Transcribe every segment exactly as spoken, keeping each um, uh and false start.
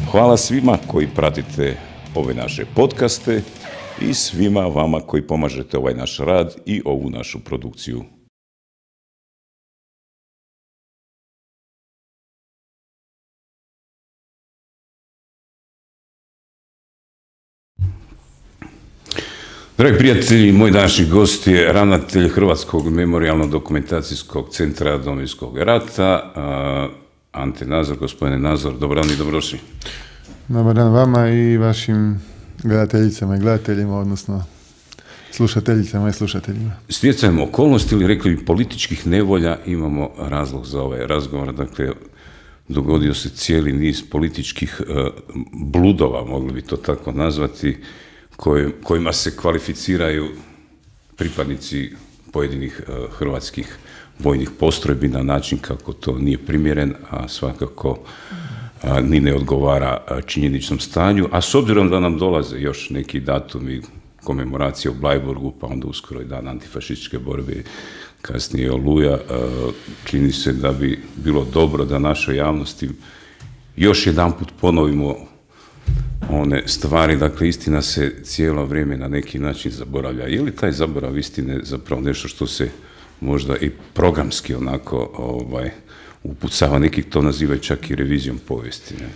Hvala svima koji pratite ove naše podcaste i svima vama koji pomažete ovaj naš rad i ovu našu produkciju. Dragi prijatelji, moj današnji gost je ravnatelj Hrvatskog memorijalno-dokumentacijskog centra Domovinskog rata, Ante Nazor. Gospodine Nazor, dobar dan i dobrodošli. Dobar dan vama i vašim gledateljicama i gledateljima, odnosno slušateljicama i slušateljima. Stjecajem okolnosti ili rekli bi političkih nevolja imamo razlog za ovaj razgovor. Dakle, dogodio se cijeli niz političkih uh, bludova, mogli bi to tako nazvati, Koj, kojima se kvalificiraju pripadnici pojedinih uh, hrvatskih vojnih postrojbi na način kako to nije primjeren, a svakako uh, ni ne odgovara uh, činjeničnom stanju. A s obzirom da nam dolaze još neki datumi komemoracije u Bleiburgu, pa onda uskoro i dan antifašističke borbe, kasnije Oluja, uh, čini se da bi bilo dobro da našoj javnosti još jedanput ponovimo one stvari. Dakle, istina se cijelo vrijeme na neki način zaboravlja. Je li taj zaborav istine zapravo nešto što se možda i programski onako ovaj, upucava? Neki to nazivaju čak i revizijom povijesti. Ne?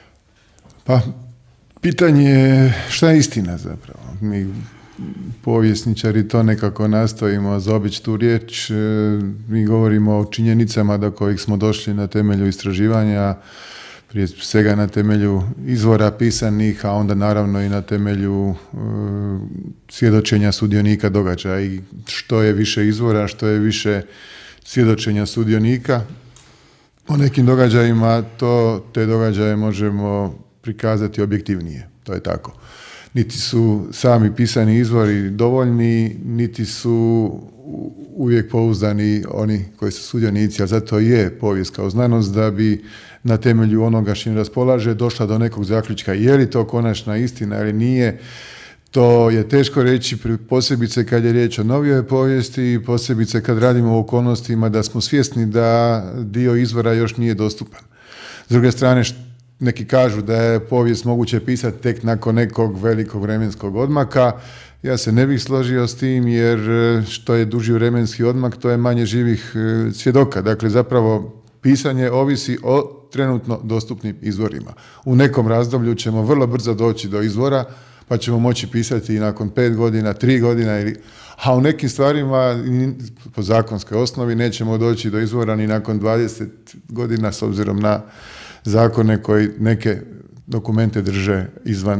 Pa, pitanje je šta je istina zapravo. Mi povjesničari to nekako nastojimo zaobići tu riječ. Mi govorimo o činjenicama do kojih smo došli na temelju istraživanja, prije svega na temelju izvora pisanih, a onda naravno i na temelju e, svjedočenja sudionika događaja. I što je više izvora, što je više svjedočenja sudionika o nekim događajima, to te događaje možemo prikazati objektivnije. To je tako. Niti su sami pisani izvori dovoljni, niti su uvijek pouzdani oni koji su sudionici, a zato je povijest kao znanost da bi na temelju onoga što im raspolaže došla do nekog zaključka. Je li to konačna istina ili nije, to je teško reći, posebice kad je riječ o novijoj povijesti i posebice kad radimo u okolnostima da smo svjesni da dio izvora još nije dostupan. S druge strane, neki kažu da je povijest moguće pisati tek nakon nekog velikog vremenskog odmaka. Ja se ne bih složio s tim, jer što je duži vremenski odmak, to je manje živih svjedoka. Dakle, zapravo pisanje ovisi o trenutno dostupnim izvorima. U nekom razdoblju ćemo vrlo brzo doći do izvora, pa ćemo moći pisati i nakon pet godina, tri godina, ili, a u nekim stvarima po zakonskoj osnovi nećemo doći do izvora ni nakon dvadeset godina, s obzirom na zakone koji neke dokumente drže izvan e,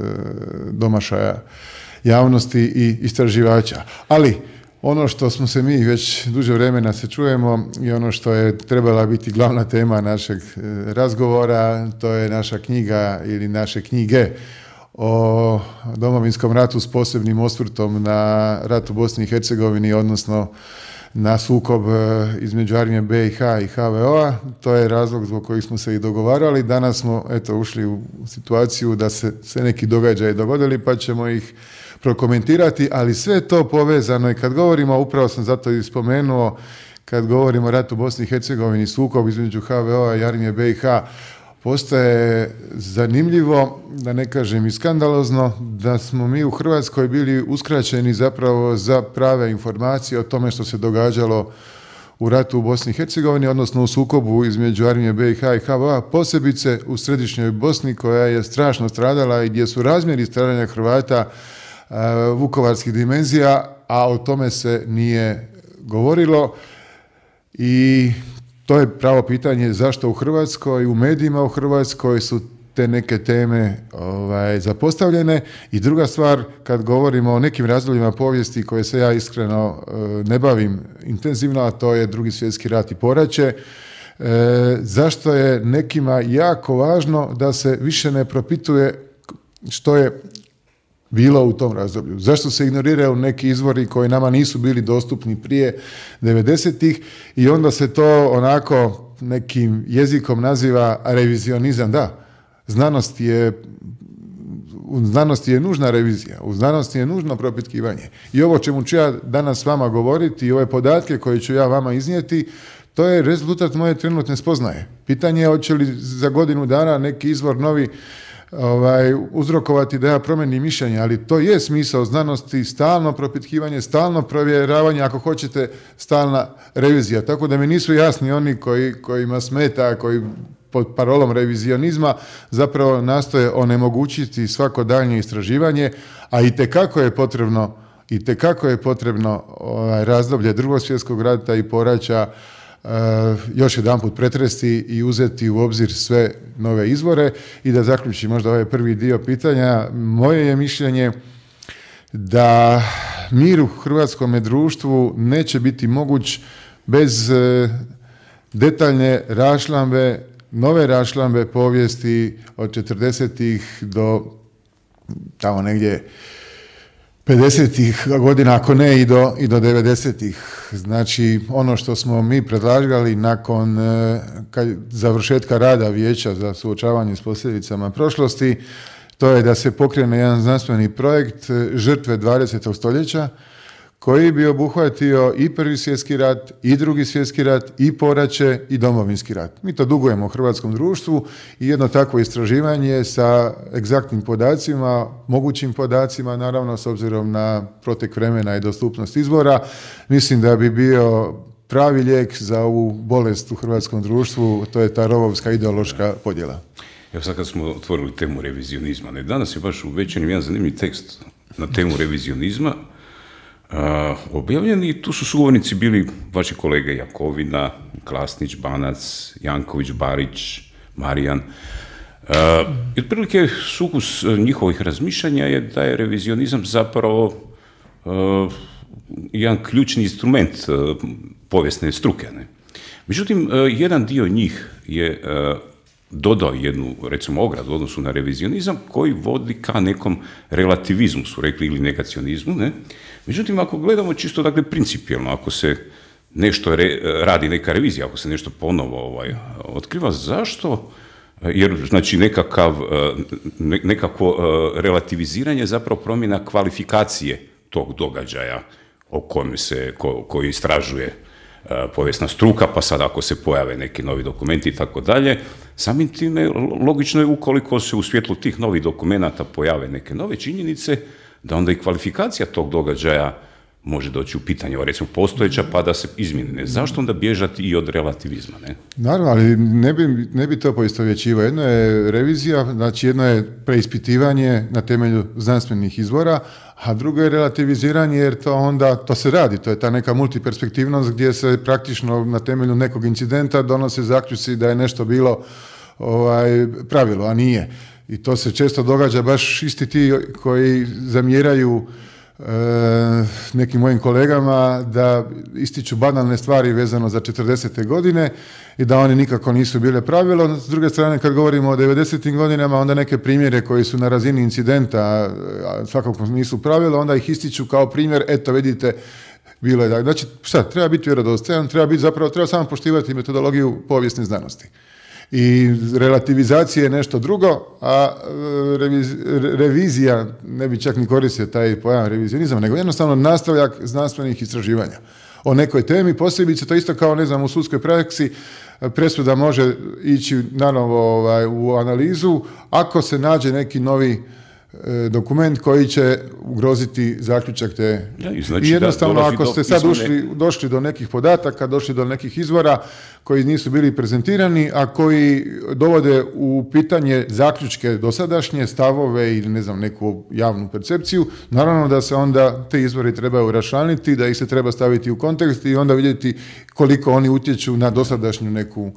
domašaja javnosti i istraživača. Ali ono što smo se mi već duže vremena se čujemo i ono što je trebala biti glavna tema našeg razgovora, to je naša knjiga ili naše knjige o Domovinskom ratu s posebnim osvrtom na rat u Bosni i Hercegovini, odnosno na sukob između armije be i ha i ha ve o-a. To je razlog zbog kojih smo se i dogovarali. Danas smo eto ušli u situaciju da se sve neki događaji dogodili, pa ćemo ih prokomentirati, ali sve to povezano. I kad govorimo, upravo sam zato i spomenuo, kad govorimo o ratu u Bosni i Hercegovini, sukob između ha ve o-a i armije be i ha, postaje zanimljivo, da ne kažem i skandalozno, da smo mi u Hrvatskoj bili uskraćeni zapravo za prave informacije o tome što se događalo u ratu u Bosni i Hercegovini, odnosno u sukobu između armije be i ha i ha ve o-a, posebice u središnjoj Bosni, koja je strašno stradala i gdje su razmjeri stradanja Hrvata uh, vukovarskih dimenzija, a o tome se nije govorilo. I to je pravo pitanje zašto u Hrvatskoj, u medijima u Hrvatskoj su te neke teme ovaj, zapostavljene. I druga stvar, kad govorimo o nekim razdobljima povijesti koje se ja iskreno e, ne bavim intenzivno, a to je Drugi svjetski rat i poraće, e, zašto je nekima jako važno da se više ne propituje što je bilo u tom razdoblju. Zašto se ignoriraju neki izvori koji nama nisu bili dostupni prije devedesetih i onda se to onako nekim jezikom naziva revizionizam. Da, znanost je, u znanosti je nužna revizija, u znanosti je nužno propitkivanje. I ovo čemu ću ja danas s vama govoriti i ove podatke koje ću ja vama iznijeti, To je rezultat moje trenutne spoznaje. Pitanje je hoće li za godinu dana neki izvor novi ovaj, uzrokovati da ja promenim mišljenje, ali to je smisao znanosti, stalno propitkivanje, stalno provjeravanje, ako hoćete stalna revizija. Tako da mi nisu jasni oni koji, kojima smeta, koji pod parolom revizionizma zapravo nastoje onemogućiti svako daljnje istraživanje, a itekako je potrebno, itekako je potrebno ovaj, razdoblje Drugog svjetskog rata i poraća Uh, još jedanput pretresti i uzeti u obzir sve nove izvore. I da zaključim možda ovaj prvi dio pitanja, moje je mišljenje da mir u hrvatskom društvu neće biti moguć bez uh, detaljne raščlambe, nove raščlambe povijesti od četrdesetih do tamo negdje pedesetih godina, ako ne i do, i do devedesetih. Znači, ono što smo mi predlagali nakon e, kad, završetka rada Vijeća za suočavanje s posljedicama prošlosti, to je da se pokrene jedan znanstveni projekt Žrtve dvadesetog stoljeća, koji bi obuhvatio i Prvi svjetski rat, i Drugi svjetski rat, i poraće, i Domovinski rat. Mi to dugujemo hrvatskom društvu i jedno takvo istraživanje sa egzaktnim podacima, mogućim podacima, naravno s obzirom na protek vremena i dostupnost izvora, mislim da bi bio pravi lijek za ovu bolest u hrvatskom društvu, to je ta rovovska ideološka podjela. Evo sad kad smo otvorili temu revizionizma, ne, danas je baš u Večernjem jedan zanimljiv tekst na temu revizionizma, Uh, objavljeni i tu su sugovornici bili vaši kolege Jakovina, Klasnić, Banac, Janković, Barić, Marijan. Uh, i otprilike sukus njihovih razmišljanja je da je revizionizam zapravo uh, jedan ključni instrument uh, povijesne struke. Ne? Međutim, uh, jedan dio njih je uh, dodao jednu, recimo, ogradu u odnosu na revizionizam koji vodi ka nekom relativizmu, su rekli, ili negacionizmu, ne? Međutim, ako gledamo čisto, dakle, principijelno, ako se nešto re, radi, neka revizija, ako se nešto ponovo ovaj, otkriva, zašto? Jer, znači, nekakav, ne, nekako relativiziranje zapravo promjena kvalifikacije tog događaja o kojem se, ko, koji istražuje povijesna struka, pa sad ako se pojave neki novi dokumenti i tako dalje, samim time logično je ukoliko se u svjetlu tih novih dokumenata pojave neke nove činjenice, da onda i kvalifikacija tog događaja može doći u pitanje, recimo postojeća, pa da se izmjeni. Zašto onda bježati i od relativizma? Ne? Naravno, ali ne bi, ne bi to poistovjećivao. Jedno je revizija, znači jedno je preispitivanje na temelju znanstvenih izvora, a drugo je relativiziranje, jer to onda, to se radi, to je ta neka multiperspektivnost gdje se praktično na temelju nekog incidenta donose zaključci da je nešto bilo ovaj, pravilo, a nije. I to se često događa, baš isti ti koji zamjeraju e, nekim mojim kolegama da ističu banalne stvari vezano za četrdesete godine i da oni nikako nisu bile pravilo. S druge strane, kad govorimo o devedesetim godinama, onda neke primjere koji su na razini incidenta, a svakako nisu pravilo, onda ih ističu kao primjer, eto vidite, bilo je da. Znači, šta, treba biti vjerodostojan, treba biti zapravo, treba samo poštivati metodologiju povijesne znanosti. I relativizacija je nešto drugo, a reviz, revizija, ne bi čak ni koristio taj pojam revizionizam, nego jednostavno nastavljak znanstvenih istraživanja o nekoj temi, posebice to isto kao, ne znam, u sudskoj praksi, presuda može ići nanovo ovaj, u analizu ako se nađe neki novi e, dokument koji će ugroziti zaključak te. Ja, i, znači I jednostavno ako ste sad ušli, došli do nekih podataka, došli do nekih izvora koji nisu bili prezentirani, a koji dovode u pitanje zaključke dosadašnje, stavove ili ne znam, neku javnu percepciju, naravno da se onda te izvori trebaju raščlaniti, da ih se treba staviti u kontekst i onda vidjeti koliko oni utječu na dosadašnju neku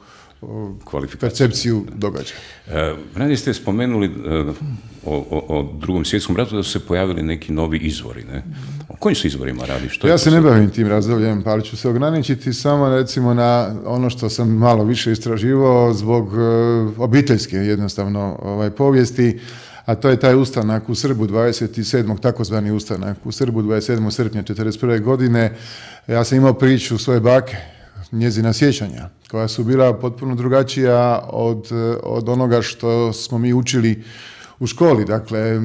percepciju događaja. E, ranije ste spomenuli e, o, o, o drugom svjetskom ratu da su se pojavili neki novi izvori. Ne? O kojim se izvorima radi? Što ja se ne bavim tim razdobljem, pa ću se ograničiti samo recimo na ono što sam malo više istraživao zbog e, obiteljske jednostavno ovaj, povijesti, a to je taj ustanak u Srbu dvadeset sedmog takozvani ustanak u Srbu dvadeset sedmog srpnja četrdeset prve godine. Ja sam imao priču svoje bake, njezina sjećanja, koja su bila potpuno drugačija od, od onoga što smo mi učili u školi. Dakle,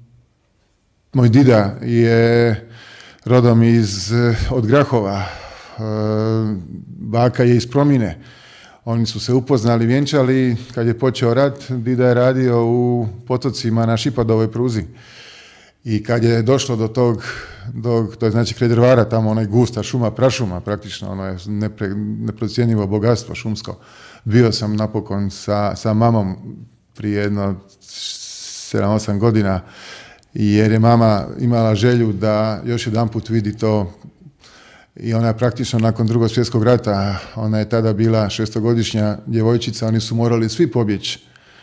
moj dida je rodom iz, od Grahova, baka je iz Promine. Oni su se upoznali, vjenčali, kad je počeo rat, dida je radio u Potocima na Šipadovoj pruzi. I kad je došlo do tog, do, to je znači kraj Drvara, tamo onaj gusta šuma, prašuma praktično, ono je nepre, neprocjenjivo bogatstvo šumsko. Bio sam napokon sa, sa mamom prije jedno sedam osam godina, jer je mama imala želju da još jedan put vidi to. I ona je praktično nakon Drugog svjetskog rata, ona je tada bila šestogodišnja djevojčica, oni su morali svi pobjeći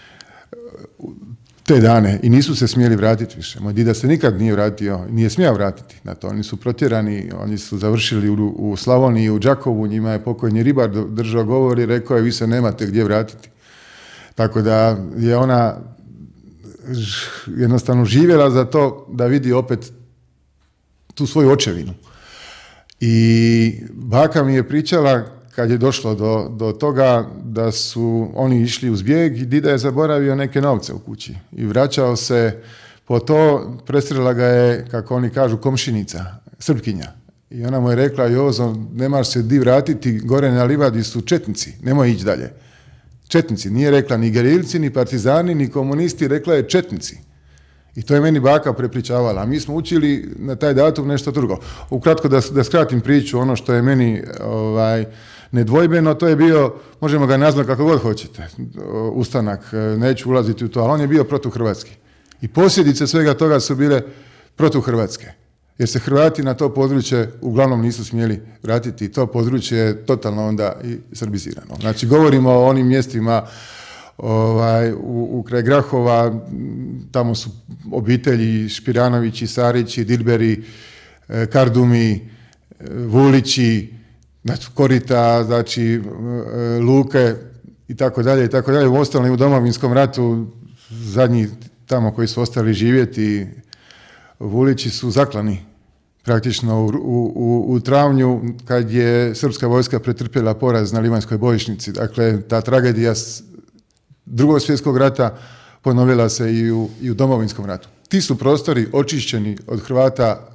te dane i nisu se smjeli vratiti više. Moj dida se nikad nije vratio, nije smijao vratiti na to. Oni su protjerani, oni su završili u, u Slavoniji, u Đakovu, njima je pokojni ribar držao govor i rekao je vi se nemate gdje vratiti. Tako da je ona jednostavno živjela za to da vidi opet tu svoju očevinu. I baka mi je pričala kad je došlo do, do toga da su oni išli uz bijeg i dida je zaboravio neke novce u kući i vraćao se po to, presrela ga je, kako oni kažu, komšinica, Srpkinja. I ona mu je rekla, Jozo, nemaš se di vratiti, gore na livadi su četnici, nemoj ići dalje. Četnici, nije rekla ni gerilci, ni partizani, ni komunisti, rekla je četnici. I to je meni baka prepričavala. A mi smo učili na taj datum nešto drugo. Ukratko da, da skratim priču, ono što je meni ovaj, nedvojbeno, to je bio, možemo ga nazvati kako god hoćete, ustanak, neću ulaziti u to, ali on je bio protuhrvatski. I posljedice svega toga su bile protuhrvatske. Jer se Hrvati na to područje uglavnom nisu smjeli vratiti. To područje je totalno onda i srbizirano. Znači, govorimo o onim mjestima ovaj, u, u kraj Grahova, tamo su obitelji Špiranovići, Sarići, Dilberi, Kardumi, Vulići, znači Korita, znači Luke i tako dalje i tako dalje. U ostalom u Domovinskom ratu zadnji tamo koji su ostali živjeti Vulići su zaklani praktično u, u, u, u travnju kad je srpska vojska pretrpjela poraz na Livanjskoj bojišnici. Dakle, ta tragedija Drugog svjetskog rata ponovila se i u, i u Domovinskom ratu. Ti su prostori očišćeni od Hrvata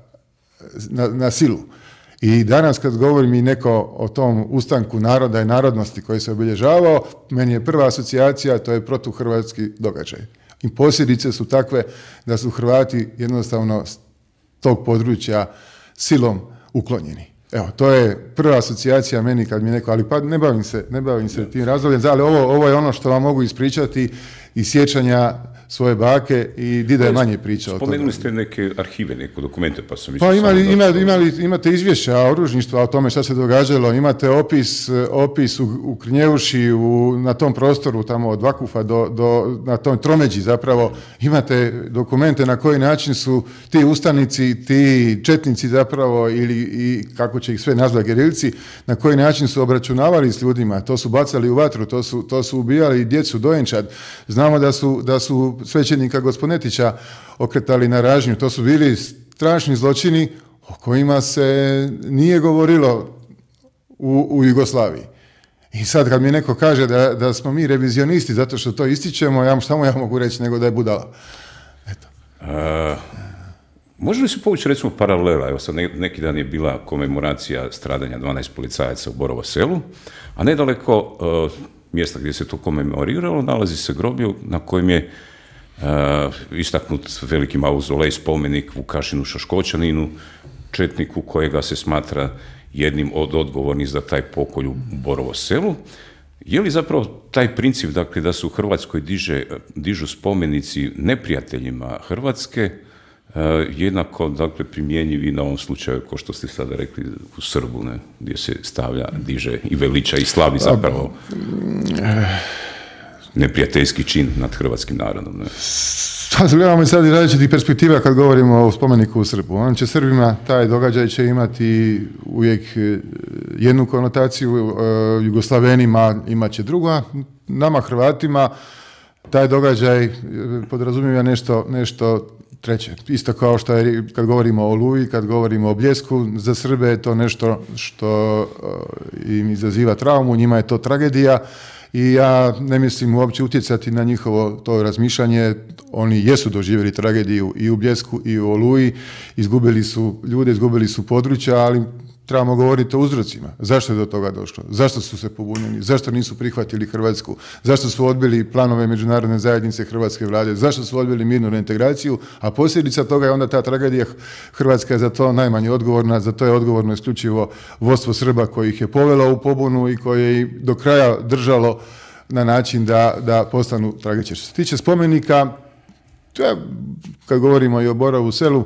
na, na silu. I danas kad govori mi neko o tom ustanku naroda i narodnosti koji se obilježavao, meni je prva asocijacija, to je protuhrvatski događaj. I posljedice su takve da su Hrvati jednostavno s tog područja silom uklonjeni. Evo, to je prva asocijacija meni kad mi neko, ali pa ne bavim se, ne bavim se tim razdobljem, ali ovo, ovo je ono što vam mogu ispričati iz sjećanja svoje bake i dida je manje pričao o tome. Spomenuli ste neke arhive, neke dokumente, pa sam Pa imali, imali, imali, imate izvješća oružništva o tome šta se događalo, imate opis, opis u, u Krnjeuši, u, na tom prostoru tamo od Vakufa do, do, na tom tromeđi zapravo, imate dokumente na koji način su ti ustanici, ti četnici zapravo, ili i kako će ih sve nazvati gerilci, na koji način su obračunavali s ljudima, to su bacali u vatru, to su, to su ubijali djecu, dojenčad. Znamo da su, da su svećenika Gospodetića okretali na ražnju. To su bili strašni zločini o kojima se nije govorilo u, u Jugoslaviji. I sad kad mi neko kaže da, da smo mi revizionisti zato što to ističemo, ja samo ja mogu reći nego da je budala. Eto. A, može li se povući recimo paralela? Evo sad neki dan je bila komemoracija stradanja dvanaest policajaca u Borovo Selu, a nedaleko uh, mjesta gdje se to komemoriralo nalazi se groblje na kojem je Uh, istaknut veliki mauzolej, spomenik Vukašinu Šoškočaninu, četniku kojega se smatra jednim od odgovornih za taj pokolj u Borovo Selu. Je li zapravo taj princip, dakle, da se u Hrvatskoj diže, dižu spomenici neprijateljima Hrvatske, uh, jednako, dakle, primjenjiv i na ovom slučaju, ko što ste sada rekli, u Srbu, ne, gdje se stavlja, diže i veliča i slavi zapravo neprijateljski čin nad hrvatskim narodom. Ne? Sad gledamo sad i različitih perspektiva kad govorimo o spomeniku u Srbu. On će Srbima, taj događaj će imati uvijek jednu konotaciju, Jugoslavenima imat će druga, nama Hrvatima taj događaj podrazumijeva nešto, nešto treće. Isto kao što je kad govorimo o Oluji, kad govorimo o Bljesku, za Srbe je to nešto što im izaziva traumu, njima je to tragedija. I ja ne mislim uopće utjecati na njihovo to razmišljanje. Oni jesu doživjeli tragediju i u Bljesku i u Oluji, izgubili su ljude, izgubili su područja, ali trebamo govoriti o uzrocima. Zašto je do toga došlo? Zašto su se pobunjeni? Zašto nisu prihvatili Hrvatsku? Zašto su odbili planove međunarodne zajednice hrvatske vlade? Zašto su odbili mirnu reintegraciju? A posljedica toga je onda ta tragedija. Hrvatska je za to najmanje odgovorna, za to je odgovorno isključivo vodstvo Srba koji ih je povelo u pobunu i koje ih do kraja držalo na način da, da postanu tragični. Što se tiče spomenika, ja, kad govorimo i o Borovu selu,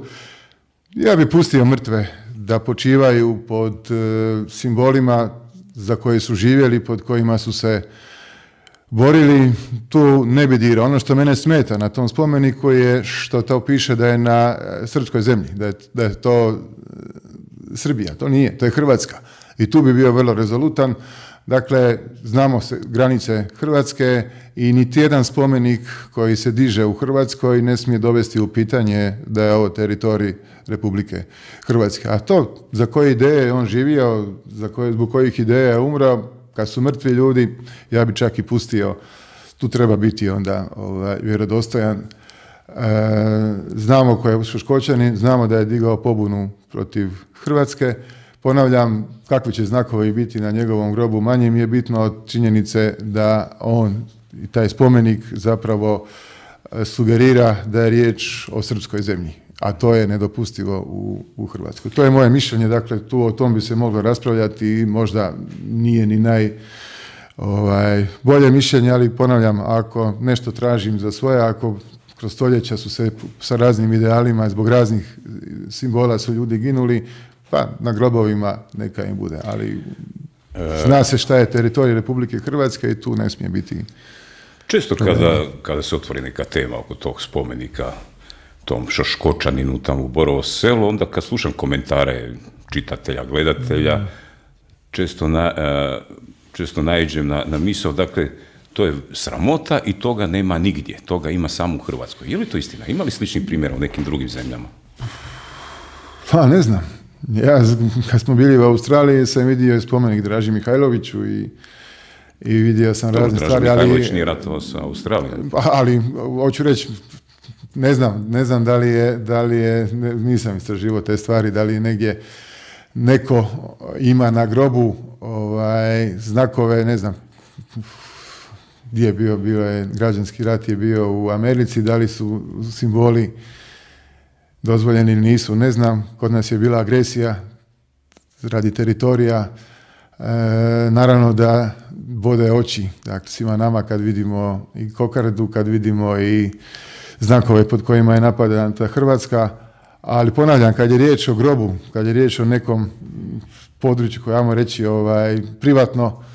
ja bi pustio mrtve da počivaju pod e, simbolima za koje su živjeli, pod kojima su se borili, tu ne bi dirao. Ono što mene smeta na tom spomeniku je što to piše da je na srpskoj zemlji, da je, da je to Srbija, to nije, to je Hrvatska. I tu bi bio vrlo rezolutan. Dakle, znamo se granice Hrvatske i niti jedan spomenik koji se diže u Hrvatskoj ne smije dovesti u pitanje da je ovo teritorij Republike Hrvatske. A to za koje ideje je on živio, za koje, zbog kojih ideja je umro, kad su mrtvi ljudi, ja bi čak i pustio, tu treba biti onda ovaj, vjerodostojan. E, znamo ko je Šoškočanin, znamo da je digao pobunu protiv Hrvatske. Ponavljam, kakvi će znakovi biti na njegovom grobu, manje mi je bitno od činjenice da on i taj spomenik zapravo sugerira da je riječ o srpskoj zemlji, a to je nedopustivo u, u Hrvatskoj. To je moje mišljenje, dakle, tu o tom bi se moglo raspravljati i možda nije ni naj ovaj, bolje mišljenje, ali ponavljam, ako nešto tražim za svoje, ako kroz stoljeća su se sa raznim idealima, zbog raznih simbola su ljudi ginuli, pa na grobovima neka im bude, ali zna se šta je teritorij Republike Hrvatske i tu ne smije biti. Često kada, kada se otvori neka tema oko tog spomenika, tom Šoškočaninu tamo u Borovo selu, onda kad slušam komentare čitatelja, gledatelja, mm. često, na, često naiđem na, na misao, dakle, to je sramota i toga nema nigdje, toga ima samo u Hrvatskoj. Je li to istina? Ima li sličnih primjera u nekim drugim zemljama? Pa ne znam. Ja, kad smo bili u Australiji, sam vidio spomenik Draži Mihajloviću i, i vidio sam razne stvari. Draži Mihajlović nije ratovao sa Australijom. Ali, hoću reći, ne znam, ne znam da li je, da li je, nisam istraživao te stvari, da li negdje neko ima na grobu ovaj, znakove, ne znam, gdje je bio, bio je, građanski rat je bio u Americi, da li su simboli dozvoljeni ili nisu, ne znam. Kod nas je bila agresija radi teritorija. E, naravno da bode oči, dakle, svima nama kad vidimo i kokardu, kad vidimo i znakove pod kojima je napadana Hrvatska, ali ponavljam, kad je riječ o grobu, kad je riječ o nekom području koje ajmo reći ovaj, privatno,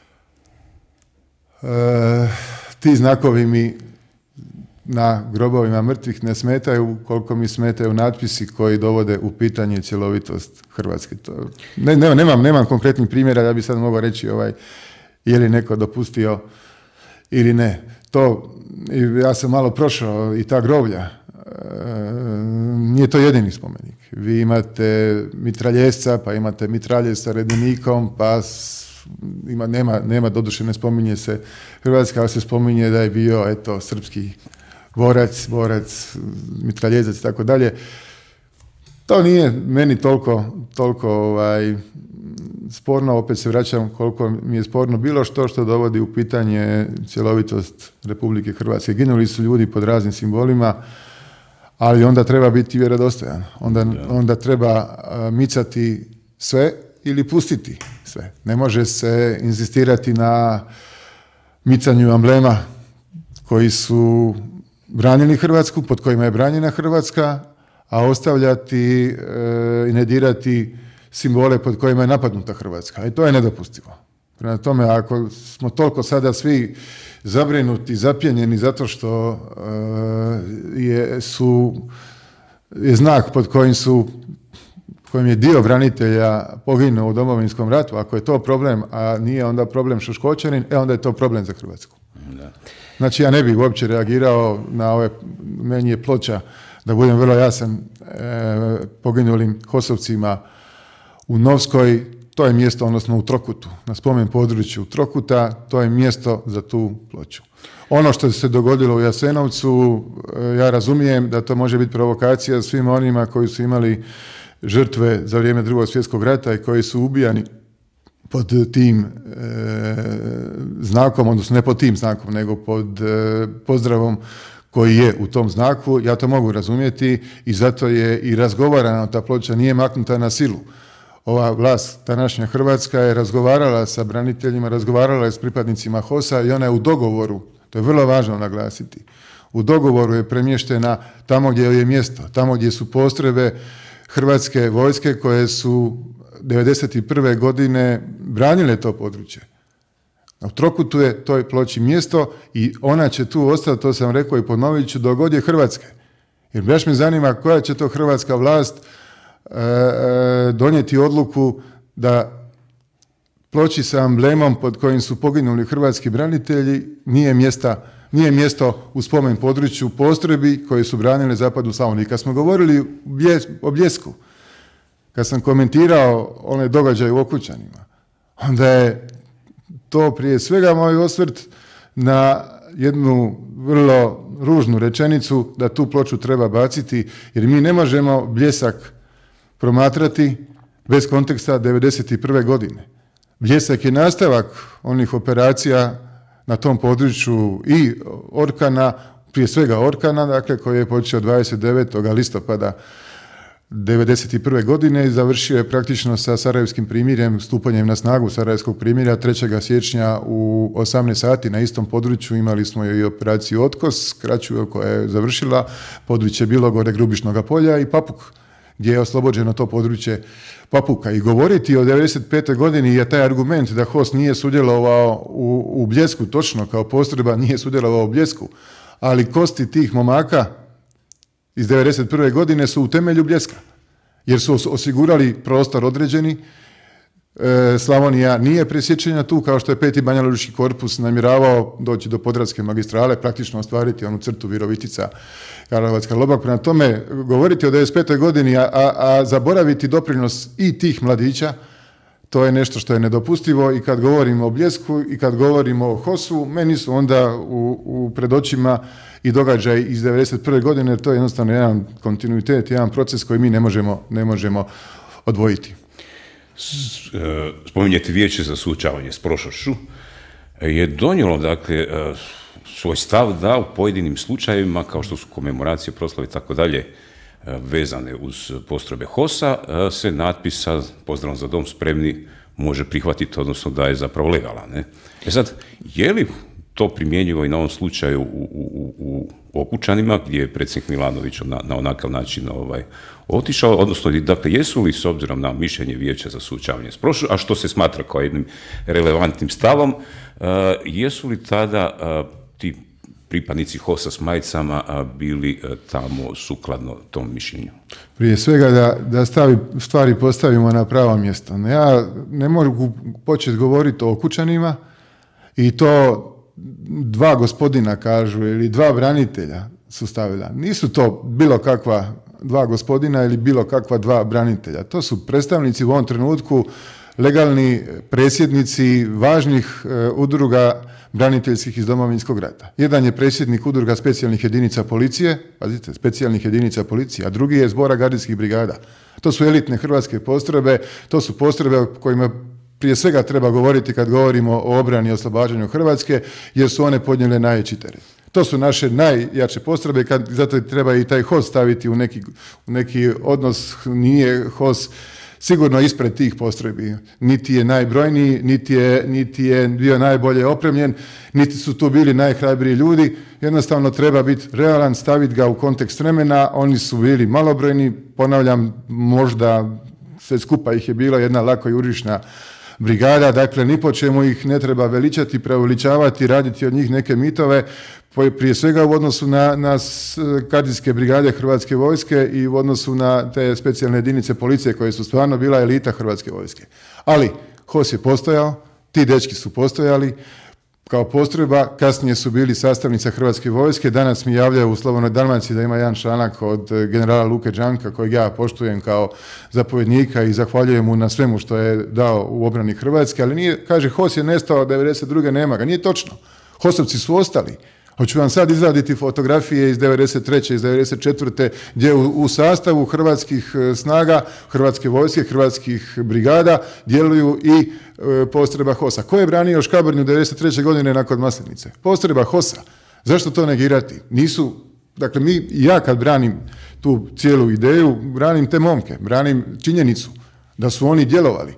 e, ti znakovi mi na grobovima mrtvih ne smetaju koliko mi smetaju natpisi koji dovode u pitanje cjelovitost Hrvatske. To, ne, ne, nemam, nemam konkretnih primjera da bi sad mogao reći ovaj, je li neko dopustio ili ne. To, ja sam malo prošao i ta groblja. E, nije to jedini spomenik. Vi imate mitraljesca, pa imate mitralje sa redenikom, pa ima, nema, nema, doduše ne spominje se Hrvatska, ali se spominje da je bio, eto, srpski borac, borac, mitraljezac i tako dalje. To nije meni toliko, toliko ovaj, sporno, opet se vraćam koliko mi je sporno bilo što što dovodi u pitanje cjelovitost Republike Hrvatske. Ginuli su ljudi pod raznim simbolima, ali onda treba biti vjerodostojan. Onda, onda treba uh, micati sve ili pustiti sve. Ne može se inzistirati na micanju amblema koji su branili Hrvatsku, pod kojima je branjena Hrvatska, a ostavljati e, i ne dirati simbole pod kojima je napadnuta Hrvatska. I to je nedopustivo. Prema tome, ako smo toliko sada svi zabrinuti, zapjenjeni zato što e, je, su, je znak pod kojim su kojim je dio branitelja poginuo u Domovinskom ratu, ako je to problem, a nije onda problem Šoškočanin, e onda je to problem za Hrvatsku. Da. Znači, ja ne bih uopće reagirao na ove, meni je Ploča, da budem vrlo jasan, e, poginulim Kosovcima u Novskoj, to je mjesto, odnosno u Trokutu, na spomen području Trokuta, to je mjesto za tu ploču. Ono što se dogodilo u Jasenovcu, e, ja razumijem da to može biti provokacija svim onima koji su imali žrtve za vrijeme Drugog svjetskog rata i koji su ubijani pod tim e, znakom, odnosno ne pod tim znakom, nego pod e, pozdravom koji je u tom znaku. Ja to mogu razumjeti i zato je i razgovarana ta ploča, nije maknuta na silu. Ova vlast, današnja Hrvatska, je razgovarala sa braniteljima, razgovarala je s pripadnicima H O S-a i ona je u dogovoru, to je vrlo važno naglasiti, u dogovoru je premještena tamo gdje je mjesto, tamo gdje su postrojbe Hrvatske vojske koje su devedeset prve godine branile to područje. U Trokutu je toj ploči mjesto i ona će tu ostati, to sam rekao i ponovit ću, dok god je Hrvatske. Jer baš me zanima koja će to hrvatska vlast e, donijeti odluku da ploči sa amblemom pod kojim su poginuli hrvatski branitelji nije mjesta, nije mjesto u spomen području postrojbi koje su branile Zapadnu Slavoniju. Kad smo govorili o Bljesku, kad sam komentirao one događaje u Okučanima, onda je to prije svega moj osvrt na jednu vrlo ružnu rečenicu da tu ploču treba baciti, jer mi ne možemo Bljesak promatrati bez konteksta devedeset prve godine. Bljesak je nastavak onih operacija na tom području i Orkana, prije svega Orkana, dakle, koji je počeo dvadeset devetog listopada devedeset prve godine i završio je praktično sa Sarajevskim primirjem, stupanjem na snagu Sarajevskog primirja trećeg siječnja u osamnaest sati. Na istom području imali smo i operaciju Otkos, kraću koja je završila, područje Bilogore, Grubišnoga polja i Papuk, gdje je oslobođeno to područje Papuka. I govoriti o devedeset petoj godini je taj argument da H O S nije sudjelovao u, u Bljesku, točno kao postrojba nije sudjelovao u Bljesku, ali kosti tih momaka iz devedeset prve godine su u temelju Bljeska, jer su osigurali prostor određeni. E, Slavonija nije presječena tu, kao što je peti Banja Lučki korpus namjeravao doći do Podravske magistrale, praktično ostvariti onu crtu Virovitica, Karlovac, Karlobag. Prema tome, govoriti o devedeset petoj godini, a, a, a zaboraviti doprinos i tih mladića, to je nešto što je nedopustivo. I kad govorimo o Bljesku i kad govorimo o H O S-u, meni su onda u, u pred očima i događaj iz devedeset prve godine, jer to je jednostavno jedan kontinuitet, jedan proces koji mi ne možemo, ne možemo odvojiti. Spominjete Vijeće za suočavanje s prošlošću je donijelo, dakle, svoj stav da u pojedinim slučajevima, kao što su komemoracije, proslave i tako dalje, vezane uz postrojbe H O S-a, se natpisa "Pozdrav za dom spremni" može prihvatiti, odnosno da je zapravo legalan. Ne? E sad, je li to primjenjivo i na ovom slučaju u, u, u Okučanima, gdje je predsjednik Milanović na, na onakav način ovaj, otišao, odnosno, dakle, jesu li, s obzirom na mišljenje Vijeća za suočavanje s prošlošću, a što se smatra kao jednim relevantnim stavom, uh, jesu li tada uh, ti pripadnici H O S-a s majicama uh, bili uh, tamo sukladno tom mišljenju? Prije svega da, da stavi, stvari postavimo na pravo mjesto. Ja ne mogu početi govoriti o Okučanima i to dva gospodina kažu ili dva branitelja su stavila. Nisu to bilo kakva dva gospodina ili bilo kakva dva branitelja. To su predstavnici u ovom trenutku legalni predsjednici važnih e, udruga braniteljskih iz Domovinskog rata. Jedan je predsjednik udruga specijalnih jedinica policije, pazite, specijalnih jedinica policije, a drugi je zbora gardijskih brigada. To su elitne hrvatske postrojbe, to su postrojbe o kojima prije svega treba govoriti kad govorimo o obrani i oslobađanju Hrvatske, jer su one podnijele najveći teret. To su naše najjače postrojbe, kad, zato treba i taj H O S staviti u neki, u neki odnos. Nije H O S sigurno ispred tih postrojbi. Niti je najbrojniji, niti je, niti je bio najbolje opremljen, niti su tu bili najhrabriji ljudi. Jednostavno treba biti realan, staviti ga u kontekst vremena. Oni su bili malobrojni, ponavljam, možda sve skupa ih je bilo jedna lako jurišna brigada, dakle ni po čemu ih ne treba veličati, preuveličavati, raditi od njih neke mitove, prije svega u odnosu na, na gardijske brigade Hrvatske vojske i u odnosu na te specijalne jedinice policije koje su stvarno bila elita Hrvatske vojske. Ali H O S je postojao, ti dečki su postojali kao postrojba, kasnije su bili sastavnica Hrvatske vojske. Danas mi javljaju u Slobodnoj Dalmaciji da ima jedan članak od generala Luke Đanka, kojeg ja poštujem kao zapovjednika i zahvaljujem mu na svemu što je dao u obrani Hrvatske, ali nije, kaže, H O S je nestao, devedeset druge nema ga. Nije točno. H O S-ovci su ostali, Hoću vam sad izraditi fotografije iz devedeset treće iz devedeset četvrte gdje u, u sastavu hrvatskih snaga, hrvatske vojske, hrvatskih brigada djeluju i e, postrojba H O S-a. Ko je branio Škabrnju devedeset treće godine nakon Maslenice? Postrojba H O S-a. Zašto to negirati? Nisu, dakle mi, ja kad branim tu cijelu ideju, branim te momke, branim činjenicu da su oni djelovali.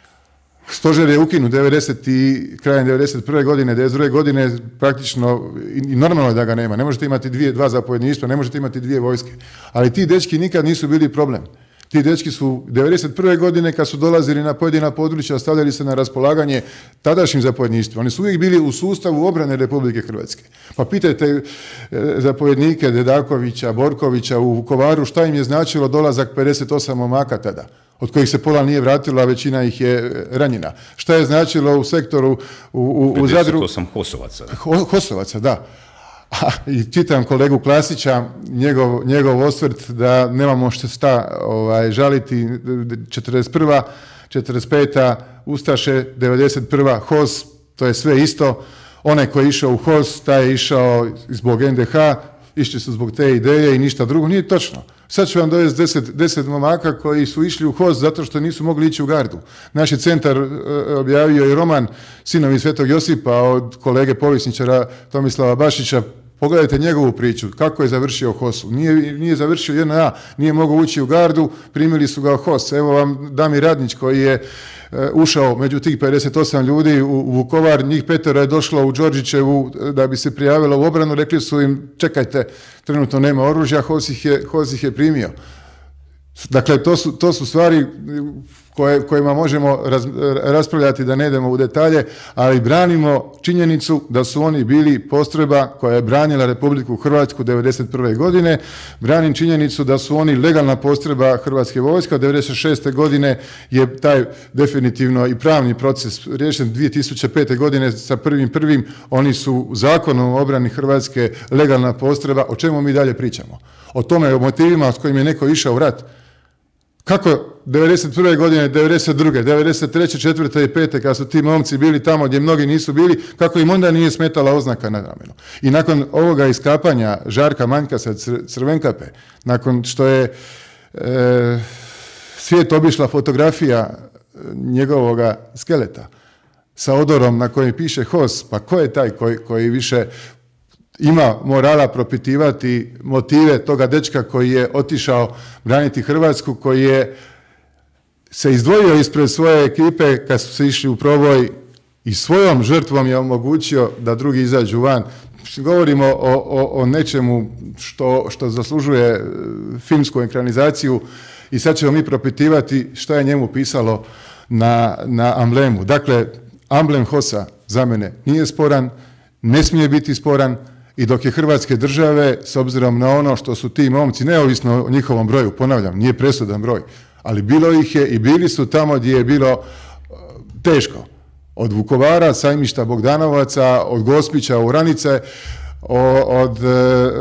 Stožer je ukinut devedeset i krajem devedeset prve godine, devedeset druge godine praktično i normalno je da ga nema. Ne možete imati dvije, dva zapovjedništva, ne možete imati dvije vojske. Ali ti dečki nikad nisu bili problem. Ti dečki su devedeset prve godine kad su dolazili na pojedina područja, stavljali se na raspolaganje tadašnjim zapovjedništvima. Oni su uvijek bili u sustavu obrane Republike Hrvatske. Pa pitajte zapovjednike Dedakovića, Borkovića u Vukovaru šta im je značilo dolazak pedeset osam momaka tada, od kojih se pola nije vratila, a većina ih je ranjena. Šta je značilo u sektoru u, u, u Zadru? pedeset osam Hosovaca. Hosovaca, da. A, i čitam kolegu Klasića, njegov, njegov osvrt da nemamo što sta ovaj, žaliti, četrdeset prva, četrdeset peta Ustaše, devedeset prva H O S, to je sve isto. Onaj koji je išao u H O S, taj je išao zbog N D H, išli su zbog te ideje i ništa drugo. Nije točno. Sad ću vam dovesti deset, deset momaka koji su išli u H O S zato što nisu mogli ići u gardu. Naš je centar e, objavio i roman Sinovi Svetog Josipa od kolege povjesničara Tomislava Bašića. Pogledajte njegovu priču, kako je završio H O S-u. Nije, nije završio J N A, nije mogao ući u gardu, primili su ga u H O S. Evo vam Damir Radnić koji je e, ušao među tih pedeset osam ljudi u, u Vukovar, njih petero je došlo u Đorđićevu da bi se prijavilo u obranu, rekli su im čekajte, trenutno nema oružja, H O S ih je, H O S ih je primio. Dakle, to su, to su stvari koje, kojima možemo raz, raspravljati da ne idemo u detalje, ali branimo činjenicu da su oni bili postrojba koja je branila Republiku Hrvatsku devedeset prve godine, branim činjenicu da su oni legalna postrojba Hrvatske vojske, od devedeset šeste godine je taj definitivno i pravni proces riješen dvije tisuće pete godine sa prvim prvim, oni su zakonom o obrani Hrvatske legalna postrojba, o čemu mi dalje pričamo? O tome, o motivima s kojim je neko išao u rat. Kako devedeset prve godine, devedeset druge, devedeset treće, četvrte i pete kad su ti momci bili tamo gdje mnogi nisu bili, kako im onda nije smetala oznaka na ramenu. I nakon ovoga iskapanja Žarka Manjkasa Crvenkape, nakon što je e, svijet obišla fotografija njegovoga skeleta sa odorom na kojem piše H O S, pa ko je taj koji, koji više ima morala propitivati motive toga dečka koji je otišao braniti Hrvatsku, koji je se izdvojio ispred svoje ekipe kad su se išli u proboj i svojom žrtvom je omogućio da drugi izađu van. Govorimo o, o, o nečemu što, što zaslužuje filmsku ekranizaciju i sad ćemo mi propitivati šta je njemu pisalo na, na amblemu. Dakle, amblem H O S-a za mene nije sporan, ne smije biti sporan, i dok je Hrvatske države, s obzirom na ono što su ti momci, neovisno o njihovom broju, ponavljam, nije presudan broj, ali bilo ih je i bili su tamo gdje je bilo teško. Od Vukovara, Sajmišta Bogdanovaca, od Gospića, Uranice, od e,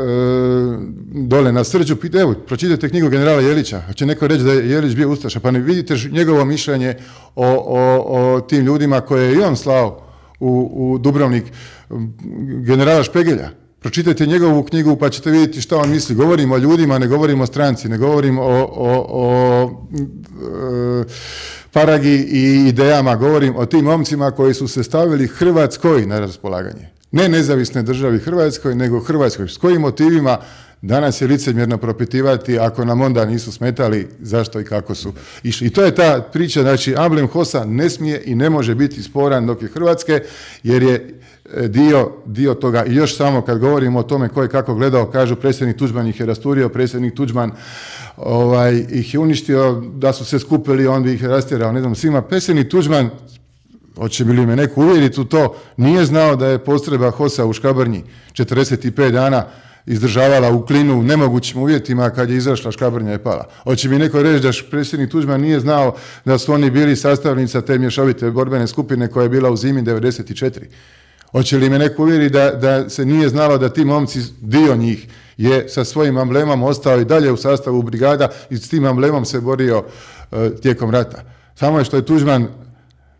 dole na Srđu. Evo, pročitajte knjigu generala Jelića. Će neko reći da je Jelić bio ustaša, pa ne vidite njegovo mišljenje o, o, o tim ljudima koje je i on slao u, u Dubrovnik, generala Špegelja. Pročitajte njegovu knjigu pa ćete vidjeti šta on misli. Govorimo o ljudima, ne govorimo o stranci, ne govorimo o, o, o e, paragi i idejama, govorim o tim momcima koji su se stavili Hrvatskoj na raspolaganje. Ne nezavisne državi Hrvatskoj, nego Hrvatskoj. S kojim motivima danas je licemjerno propitivati ako nam onda nisu smetali zašto i kako su išli. I to je ta priča, znači amblem H O S-a ne smije i ne može biti sporan dok je Hrvatske, jer je dio, dio toga. I još samo kad govorimo o tome ko je kako gledao, kažu predsjednik Tuđman ih je rasturio, predsjednik Tuđman ovaj, ih je uništio, da su se skupili, on bi ih rastjerao, ne znam, svima. Predsjednik Tuđman, hoće li me neko uvjeriti u to, nije znao da je postrojba H O S-a u Škabrnji četrdeset pet dana izdržavala u Klinu u nemogućim uvjetima, kad je izašla Škabrnja je pala. Hoće mi neko reći da predsjednik Tuđman nije znao da su oni bili sastavnica te mješovite borbene skupine koja je bila u zimi devedeset četiri. Hoće li me neko uvjeriti da, da se nije znalo da ti momci, dio njih, je sa svojim amblemom ostao i dalje u sastavu brigada i s tim amblemom se borio uh, tijekom rata. Samo je što je Tuđman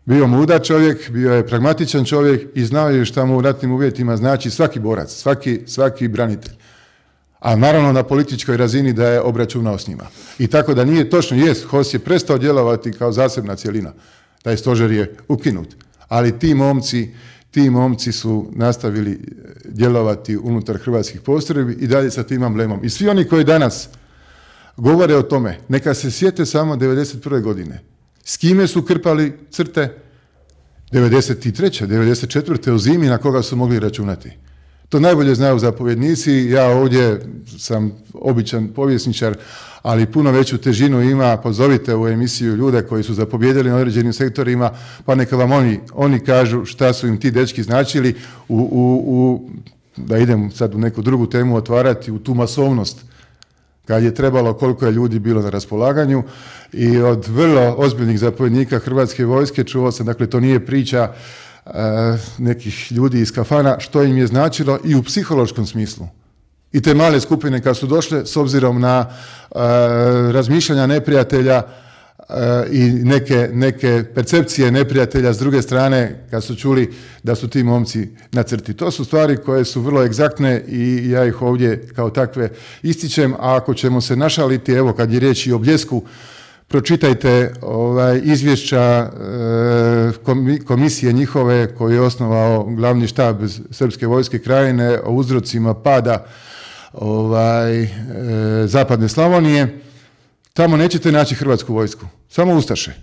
bio mudar čovjek, bio je pragmatičan čovjek i znao je šta mu u ratnim uvjetima znači svaki borac, svaki, svaki branitelj. A naravno na političkoj razini da je obračunao s njima. I tako da nije točno, jest, H O S je prestao djelovati kao zasebna cjelina. Taj stožer je ukinut. Ali ti momci, ti momci su nastavili djelovati unutar hrvatskih postrojbi i dalje sa tim amblemom. I svi oni koji danas govore o tome, neka se sjete samo devedeset prve godine. S kime su krpali crte? devedeset treće, devedeset četvrte u zimi na koga su mogli računati. To najbolje znaju zapovjednici, ja ovdje sam običan povjesničar, ali puno veću težinu ima, pozovite u emisiju ljude koji su zapovjedili na određenim sektorima, pa neka vam oni, oni kažu šta su im ti dečki značili, u, u, u, da idem sad u neku drugu temu otvarati, u tu masovnost, kad je trebalo koliko je ljudi bilo na raspolaganju i od vrlo ozbiljnih zapovjednika Hrvatske vojske čuo sam, dakle to nije priča nekih ljudi iz kafana, što im je značilo i u psihološkom smislu. I te male skupine kad su došle, s obzirom na uh, razmišljanja neprijatelja uh, i neke, neke percepcije neprijatelja s druge strane, kad su čuli da su ti momci na crti. To su stvari koje su vrlo egzaktne i ja ih ovdje kao takve ističem, a ako ćemo se našaliti, evo kad je riječ i o Bljesku, pročitajte ovaj, izvješća e, komisije njihove koju je osnovao glavni štab Srpske vojske Krajine o uzrocima pada ovaj, e, zapadne Slavonije. Tamo nećete naći hrvatsku vojsku, samo ustaše.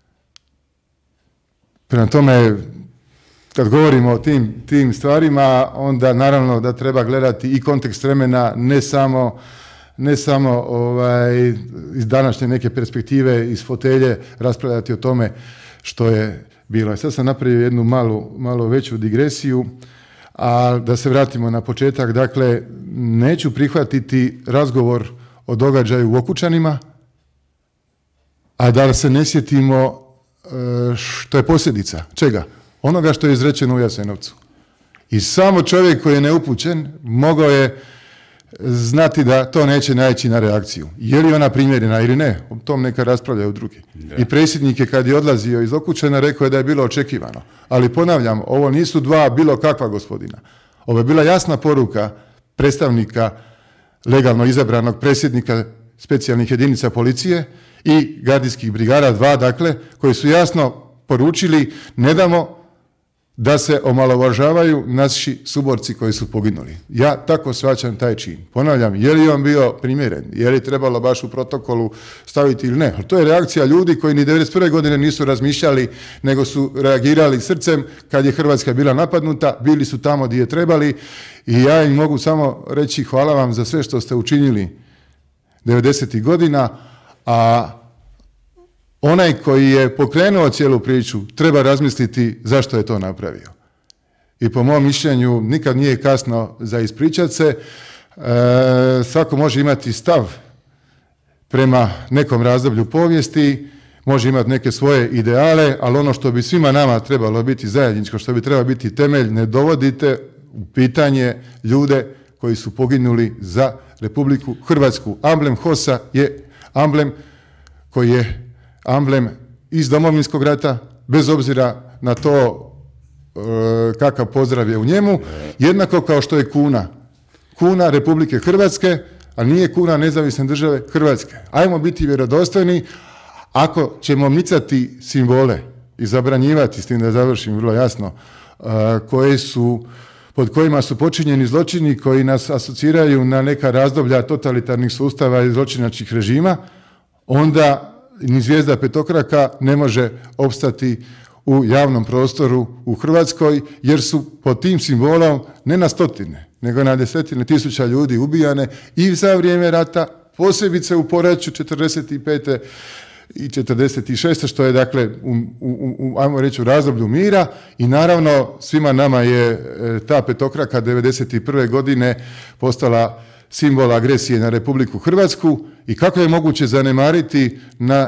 Prema tome, kad govorimo o tim, tim stvarima, onda naravno da treba gledati i kontekst vremena, ne samo ne samo ovaj, iz današnje neke perspektive, iz fotelje, raspravljati o tome što je bilo. Sad sam napravio jednu malu, malo veću digresiju, a da se vratimo na početak. Dakle, neću prihvatiti razgovor o događaju u Okučanima, a da se ne sjetimo što je posljedica. Čega? Onoga što je izrečeno u Jasenovcu. I samo čovjek koji je neupućen mogao je znati da to neće naići na reakciju. Je li ona primjerena ili ne? O tom neka raspravljaju drugi. Da. I predsjednik je kad je odlazio iz Okučana rekao je da je bilo očekivano. Ali ponavljam, ovo nisu dva bilo kakva gospodina. Ovo je bila jasna poruka predstavnika legalno izabranog predsjednika specijalnih jedinica policije i gardijskih brigada, dva dakle, koji su jasno poručili ne damo da se omalovažavaju naši suborci koji su poginuli. Ja tako shvaćam taj čin. Ponavljam, je li on bio primjeren? Je li trebalo baš u protokolu staviti ili ne? Ali to je reakcija ljudi koji ni devedeset prve godine nisu razmišljali, nego su reagirali srcem kad je Hrvatska bila napadnuta, bili su tamo gdje je trebali i ja im mogu samo reći hvala vam za sve što ste učinili devedesetih godina, a onaj koji je pokrenuo cijelu priču treba razmisliti zašto je to napravio. I po mom mišljenju nikad nije kasno za ispričat se. E, svako može imati stav prema nekom razdoblju povijesti, može imati neke svoje ideale, ali ono što bi svima nama trebalo biti zajedničko, što bi trebalo biti temelj, ne dovodite u pitanje ljude koji su poginuli za Republiku Hrvatsku. Amblem H O S-a je amblem koji je amblem iz Domovinskog rata, bez obzira na to e, kakav pozdrav je u njemu, jednako kao što je kuna. Kuna Republike Hrvatske, a nije kuna nezavisne države Hrvatske. Ajmo biti vjerodostojni, ako ćemo micati simbole i zabranjivati, s tim da završim vrlo jasno, e, koje su, pod kojima su počinjeni zločini koji nas asociraju na neka razdoblja totalitarnih sustava i zločinačkih režima, onda ni zvijezda petokraka ne može opstati u javnom prostoru u Hrvatskoj, jer su pod tim simbolom ne na stotine, nego na desetine tisuća ljudi ubijane i za vrijeme rata, posebice u poraću četrdeset pete i četrdeset šeste što je dakle u, u, u, ajmo reći, u razdoblju mira i naravno svima nama je ta petokraka devedeset prve godine postala simbol agresije na Republiku Hrvatsku i kako je moguće zanemariti na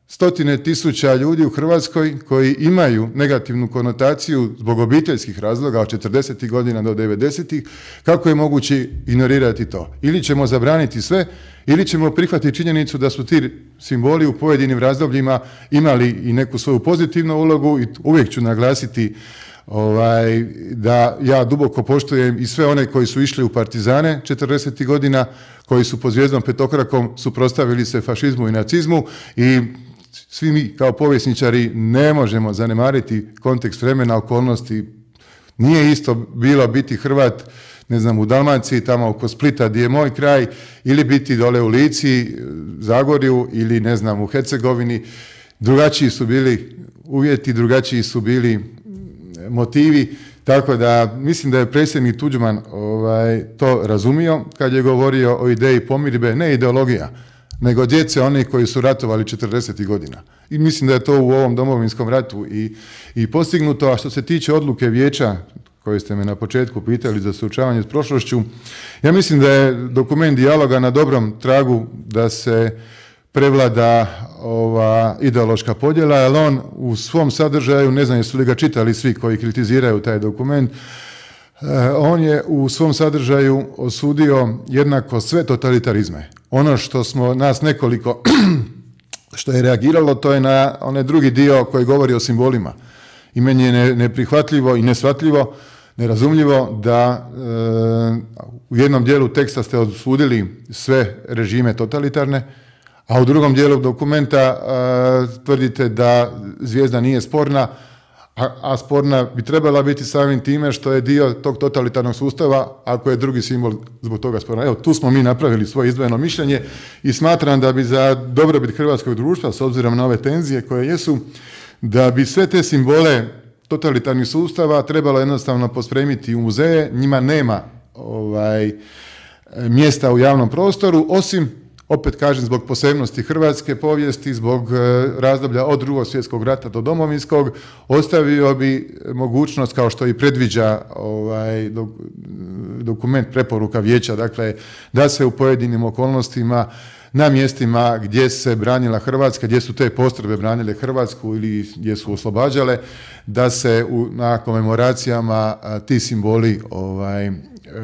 stotine tisuća ljudi u Hrvatskoj koji imaju negativnu konotaciju zbog obiteljskih razloga od četrdesetih godina do devedesetih, kako je moguće ignorirati to? Ili ćemo zabraniti sve, ili ćemo prihvatiti činjenicu da su ti simboli u pojedinim razdobljima imali i neku svoju pozitivnu ulogu, i uvijek ću naglasiti ovaj, da ja duboko poštujem i sve one koji su išli u partizane četrdesetih godina, koji su pod zvijezdom petokrakom suprotstavili se fašizmu i nacizmu, i svi mi kao povjesničari ne možemo zanemariti kontekst vremena, okolnosti. Nije isto bilo biti Hrvat, ne znam, u Dalmaciji, tamo oko Splita gdje je moj kraj, ili biti dole u Lici, Zagorju, ili ne znam, u Hercegovini. Drugačiji su bili uvjeti, drugačiji su bili motivi, tako da mislim da je predsjednik Tuđman ovaj, to razumio kad je govorio o ideji pomirbe, ne ideologija, nego djece onih koji su ratovali četrdesetih godina. I mislim da je to u ovom Domovinskom ratu i, i postignuto. A što se tiče odluke vijeća, koje ste me na početku pitali za suočavanje s prošlošću, ja mislim da je dokument dijaloga na dobrom tragu da se prevlada ova ideološka podjela, jer on u svom sadržaju, ne znam jesu li ga čitali svi koji kritiziraju taj dokument, on je u svom sadržaju osudio jednako sve totalitarizme. Ono što smo nas nekoliko što je reagiralo, to je na onaj drugi dio koji govori o simbolima. I meni je neprihvatljivo i nesvatljivo, nerazumljivo da e, u jednom dijelu teksta ste osudili sve režime totalitarne, a u drugom dijelu dokumenta e, tvrdite da zvijezda nije sporna, a, a sporna bi trebala biti samim time što je dio tog totalitarnog sustava, ako je drugi simbol zbog toga sporna. Evo, tu smo mi napravili svoje izdvojeno mišljenje i smatram da bi za dobrobit hrvatskog društva, s obzirom na ove tenzije koje jesu, da bi sve te simbole totalitarnih sustava trebalo jednostavno pospremiti u muzeje. Njima nema ovaj, mjesta u javnom prostoru, osim, opet kažem, zbog posebnosti hrvatske povijesti, zbog razdoblja od Drugog svjetskog rata do Domovinskog, ostavio bi mogućnost, kao što i predviđa ovaj, dokument preporuka vijeća, dakle, da se u pojedinim okolnostima na mjestima gdje se branila Hrvatska, gdje su te postrojbe branile Hrvatsku ili gdje su oslobađale, da se u, na komemoracijama a, ti simboli ovaj, e,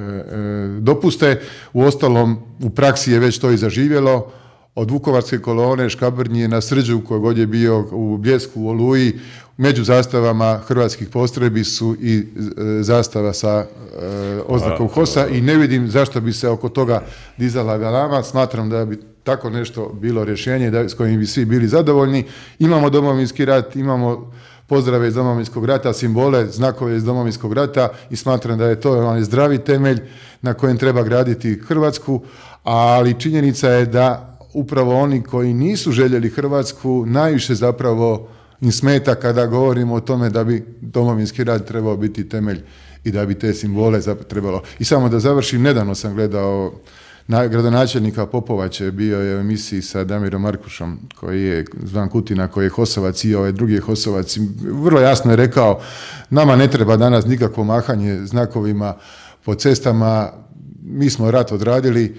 e, dopuste. Uostalom, u praksi je već to i zaživjelo. Od Vukovarske kolone, Škabrnje na Srđu, koji god je bio u Bljesku, u Oluji, među zastavama hrvatskih postrojbi su i e, zastava sa e, oznakom HOS-a i ne vidim zašto bi se oko toga dizala galama. Smatram da bi tako nešto bilo rješenje da, s kojim bi svi bili zadovoljni. Imamo Domovinski rat, imamo pozdrave iz Domovinskog rata, simbole, znakove iz Domovinskog rata i smatram da je to onaj zdravi temelj na kojem treba graditi Hrvatsku, ali činjenica je da upravo oni koji nisu željeli Hrvatsku najviše zapravo im smeta kada govorimo o tome da bi Domovinski rat trebao biti temelj i da bi te simbole trebalo. I samo da završim, nedavno sam gledao na, gradonačelnika Popovače, bio je u emisiji sa Damirom Markušom, koji je zvan Kutina, koji je Hosovac i ovaj drugi je Hosovac. Vrlo jasno je rekao, nama ne treba danas nikakvo mahanje znakovima po cestama, mi smo rat odradili,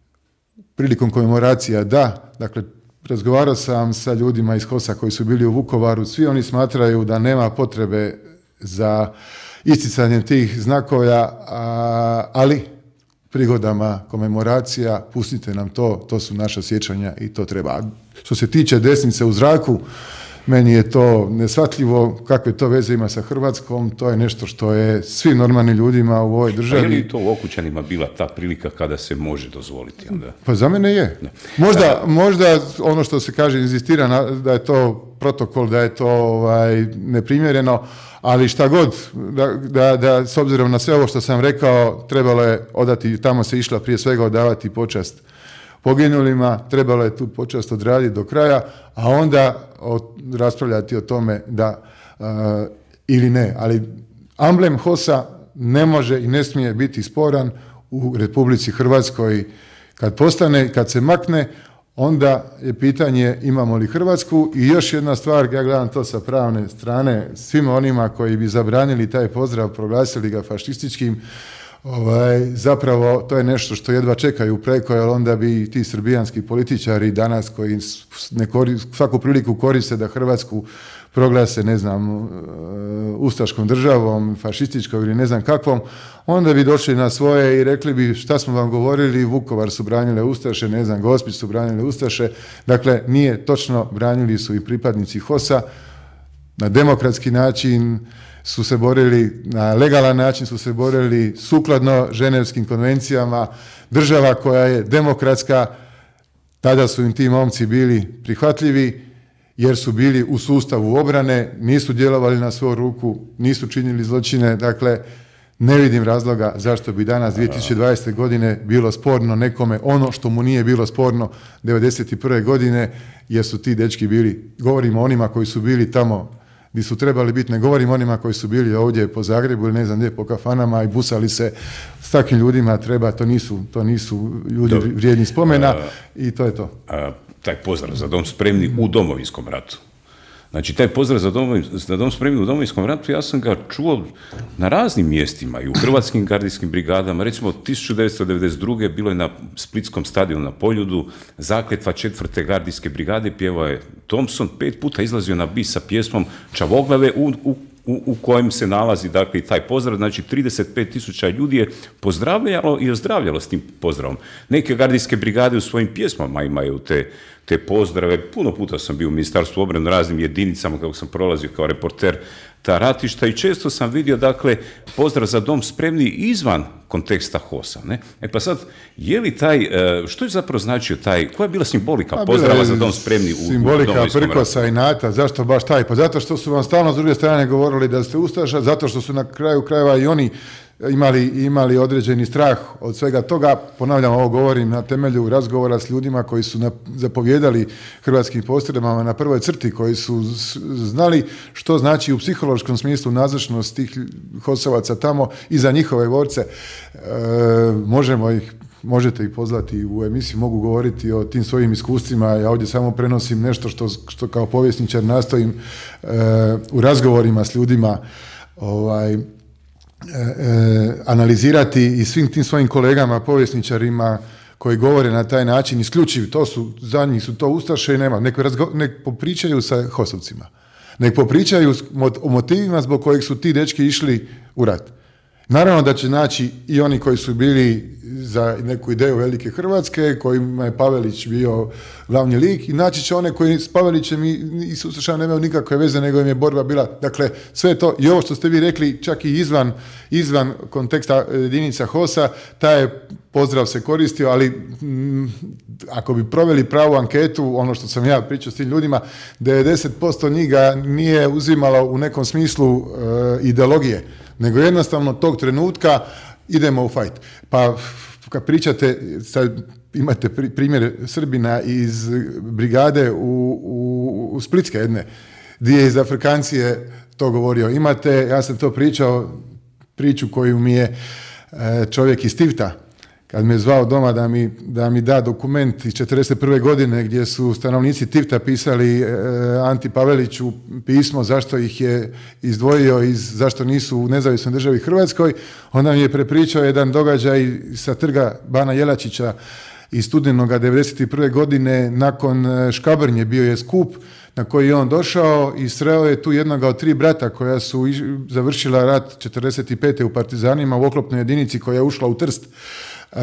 prilikom komemoracija da, dakle, razgovarao sam sa ljudima iz HOS-a koji su bili u Vukovaru, svi oni smatraju da nema potrebe za isticanjem tih znakova, ali prigodama komemoracija, pustite nam to, to su naša sjećanja i to treba. Što se tiče desnice u zraku, meni je to neshvatljivo, kakve to veze ima sa Hrvatskom, to je nešto što je svim normalnim ljudima u ovoj državi. A je li to u Okučanima bila ta prilika kada se može dozvoliti onda? Pa za mene je. Ne. Možda, možda ono što se kaže, inzistira na, da je to protokol, da je to ovaj, neprimjereno, ali šta god, da, da, da s obzirom na sve ovo što sam rekao, trebalo je odati, tamo se išla prije svega odavati počast poginulima, trebalo je tu počast odraditi do kraja, a onda o, raspravljati o tome da uh, ili ne. Ali amblem HOS-a ne može i ne smije biti sporan u Republici Hrvatskoj. Kad postane, kad se makne, onda je pitanje imamo li Hrvatsku. I još jedna stvar, ja gledam to sa pravne strane, svima onima koji bi zabranili taj pozdrav, proglasili ga fašističkim, Ovaj, zapravo to je nešto što jedva čekaju preko, jer onda bi ti srbijanski političari danas koji ne koriste, svaku priliku koriste da Hrvatsku proglase, ne znam, ustaškom državom, fašističkom ili ne znam kakvom, onda bi došli na svoje i rekli bi šta smo vam govorili, Vukovar su branile ustaše, ne znam, Gospić su branile ustaše, dakle nije točno, branili su i pripadnici H O S-a, na demokratski način su se borili, na legalan način su se borili sukladno ženevskim konvencijama, država koja je demokratska, tada su im ti momci bili prihvatljivi, jer su bili u sustavu obrane, nisu djelovali na svoju ruku, nisu činili zločine, dakle, ne vidim razloga zašto bi danas dvije tisuće dvadesete. godine bilo sporno nekome ono što mu nije bilo sporno devedeset prve. godine, jer su ti dečki bili, govorimo o onima koji su bili tamo gdje su trebali biti, ne govorim onima koji su bili ovdje po Zagrebu ili ne znam gdje po kafanama i busali se, s takvim ljudima treba, to nisu, to nisu ljudi Dobre. vrijedni spomena a, i to je to. A, taj pozdrav za dom spremni u Domovinskom ratu. Znači, taj pozdrav za dom, za dom spremni u Domovinskom ratu, ja sam ga čuo na raznim mjestima i u hrvatskim gardijskim brigadama. Recimo, tisuću devetsto devedeset druge bilo je na Splitskom stadionu na Poljudu, zakletva četvrte gardijske brigade, pjevao je Thompson, pet puta izlazio na bis sa pjesmom Čavoglave u, u U, u kojem se nalazi, dakle, taj pozdrav, znači trideset pet tisuća ljudi je pozdravljalo i ozdravljalo s tim pozdravom. Neke gardijske brigade u svojim pjesmama imaju te, te pozdrave. Puno puta sam bio u Ministarstvu obrane, raznim jedinicama, kako sam prolazio kao reporter ta ratišta i često sam vidio, dakle, pozdrav za dom spremni izvan konteksta H O S-a, ne? E pa sad, je li taj, što je zapravo značio taj, koja je bila simbolika pozdrava za dom spremni u simbolika prkosa i nata, zašto baš taj? Pa zato što su vam stalno s druge strane govorili da ste ustaša, zato što su na kraju krajeva i oni imali, imali određeni strah od svega toga. Ponavljam, ovo govorim na temelju razgovora s ljudima koji su na, zapovjedali hrvatskim postrojbama na prvoj crti, koji su znali što znači u psihološkom smislu nazočnost tih Hosovaca tamo i za njihove borce. E, možemo ih Možete ih pozvati u emisiju, mogu govoriti o tim svojim iskustvima. Ja ovdje samo prenosim nešto što, što kao povjesničar nastojim e, u razgovorima s ljudima ovaj, e, e, analizirati i svim tim svojim kolegama, povjesničarima koji govore na taj način isključivi. To su, za njih su to ustaše i nema. Nek, razgo, nek popričaju sa Hosovcima. Nek popričaju o motivima zbog kojih su ti dečki išli u rat. Naravno da će naći i oni koji su bili za neku ideju Velike Hrvatske, kojima je Pavelić bio glavni lik, i naći će one koji s Pavelićem i, i s ustašama nemaju nikakve veze, nego im je borba bila. Dakle, sve to, i ovo što ste vi rekli, čak i izvan, izvan konteksta jedinica H O S-a, taj pozdrav se koristio, ali m, ako bi proveli pravu anketu, ono što sam ja pričao s tim ljudima, devedeset posto njih ga nije uzimalo u nekom smislu e, ideologije, nego jednostavno tog trenutka idemo u fajt. Pa kad pričate, sad imate primjer Srbina iz brigade u, u, u Splitske jedne, gdje je iz Afrikancije to govorio. Imate, ja sam to pričao, priču koju mi je čovjek iz Tivta, kad me zvao doma da mi, da mi da dokument iz četrdeset prve. godine gdje su stanovnici Tivta pisali e, Anti Paveliću pismo zašto ih je izdvojio, iz, zašto nisu u nezavisnoj državi Hrvatskoj, onda mi je prepričao jedan događaj sa trga Bana Jelačića iz studenoga devedeset prve. godine nakon Škabrnje. Bio je skup na koji je on došao i sreo je tu jednoga od tri brata koja su iš, završila rat četrdeset pete. u partizanima u oklopnoj jedinici koja je ušla u Trst. E,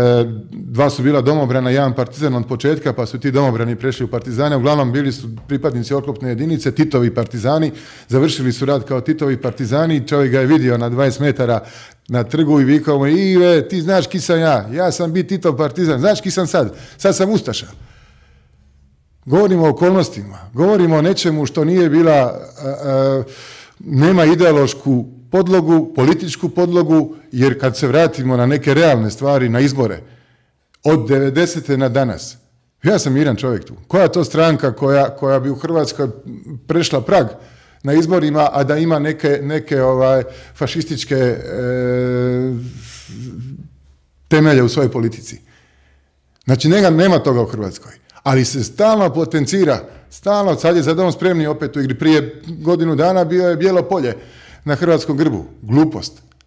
dva su bila domobrana, jedan partizan od početka, pa su ti domobrani prešli u partizane. Uglavnom bili su pripadnici oklopne jedinice, Titovi partizani, završili su rat kao Titovi partizani. Čovjek ga je vidio na dvadeset metara na trgu i vikao mu: Ive, ti znaš ki sam ja, ja sam bi Titov partizan, znaš ki sam sad, sad sam ustaša. Govorimo o okolnostima, govorimo o nečemu što nije bila, a, a, nema ideološku podlogu, političku podlogu, jer kad se vratimo na neke realne stvari, na izbore, od devedesete na danas, ja sam miran čovjek tu. Koja je to stranka koja, koja bi u Hrvatskoj prešla prag na izborima, a da ima neke, neke ovaj, fašističke e, temelje u svojoj politici? Znači, nema, nema toga u Hrvatskoj. Ali se stalno potencira, stalno, sad je za dom spremni opet u igri. Prije godinu dana bio je bijelo polje na hrvatskom grbu. Glupost.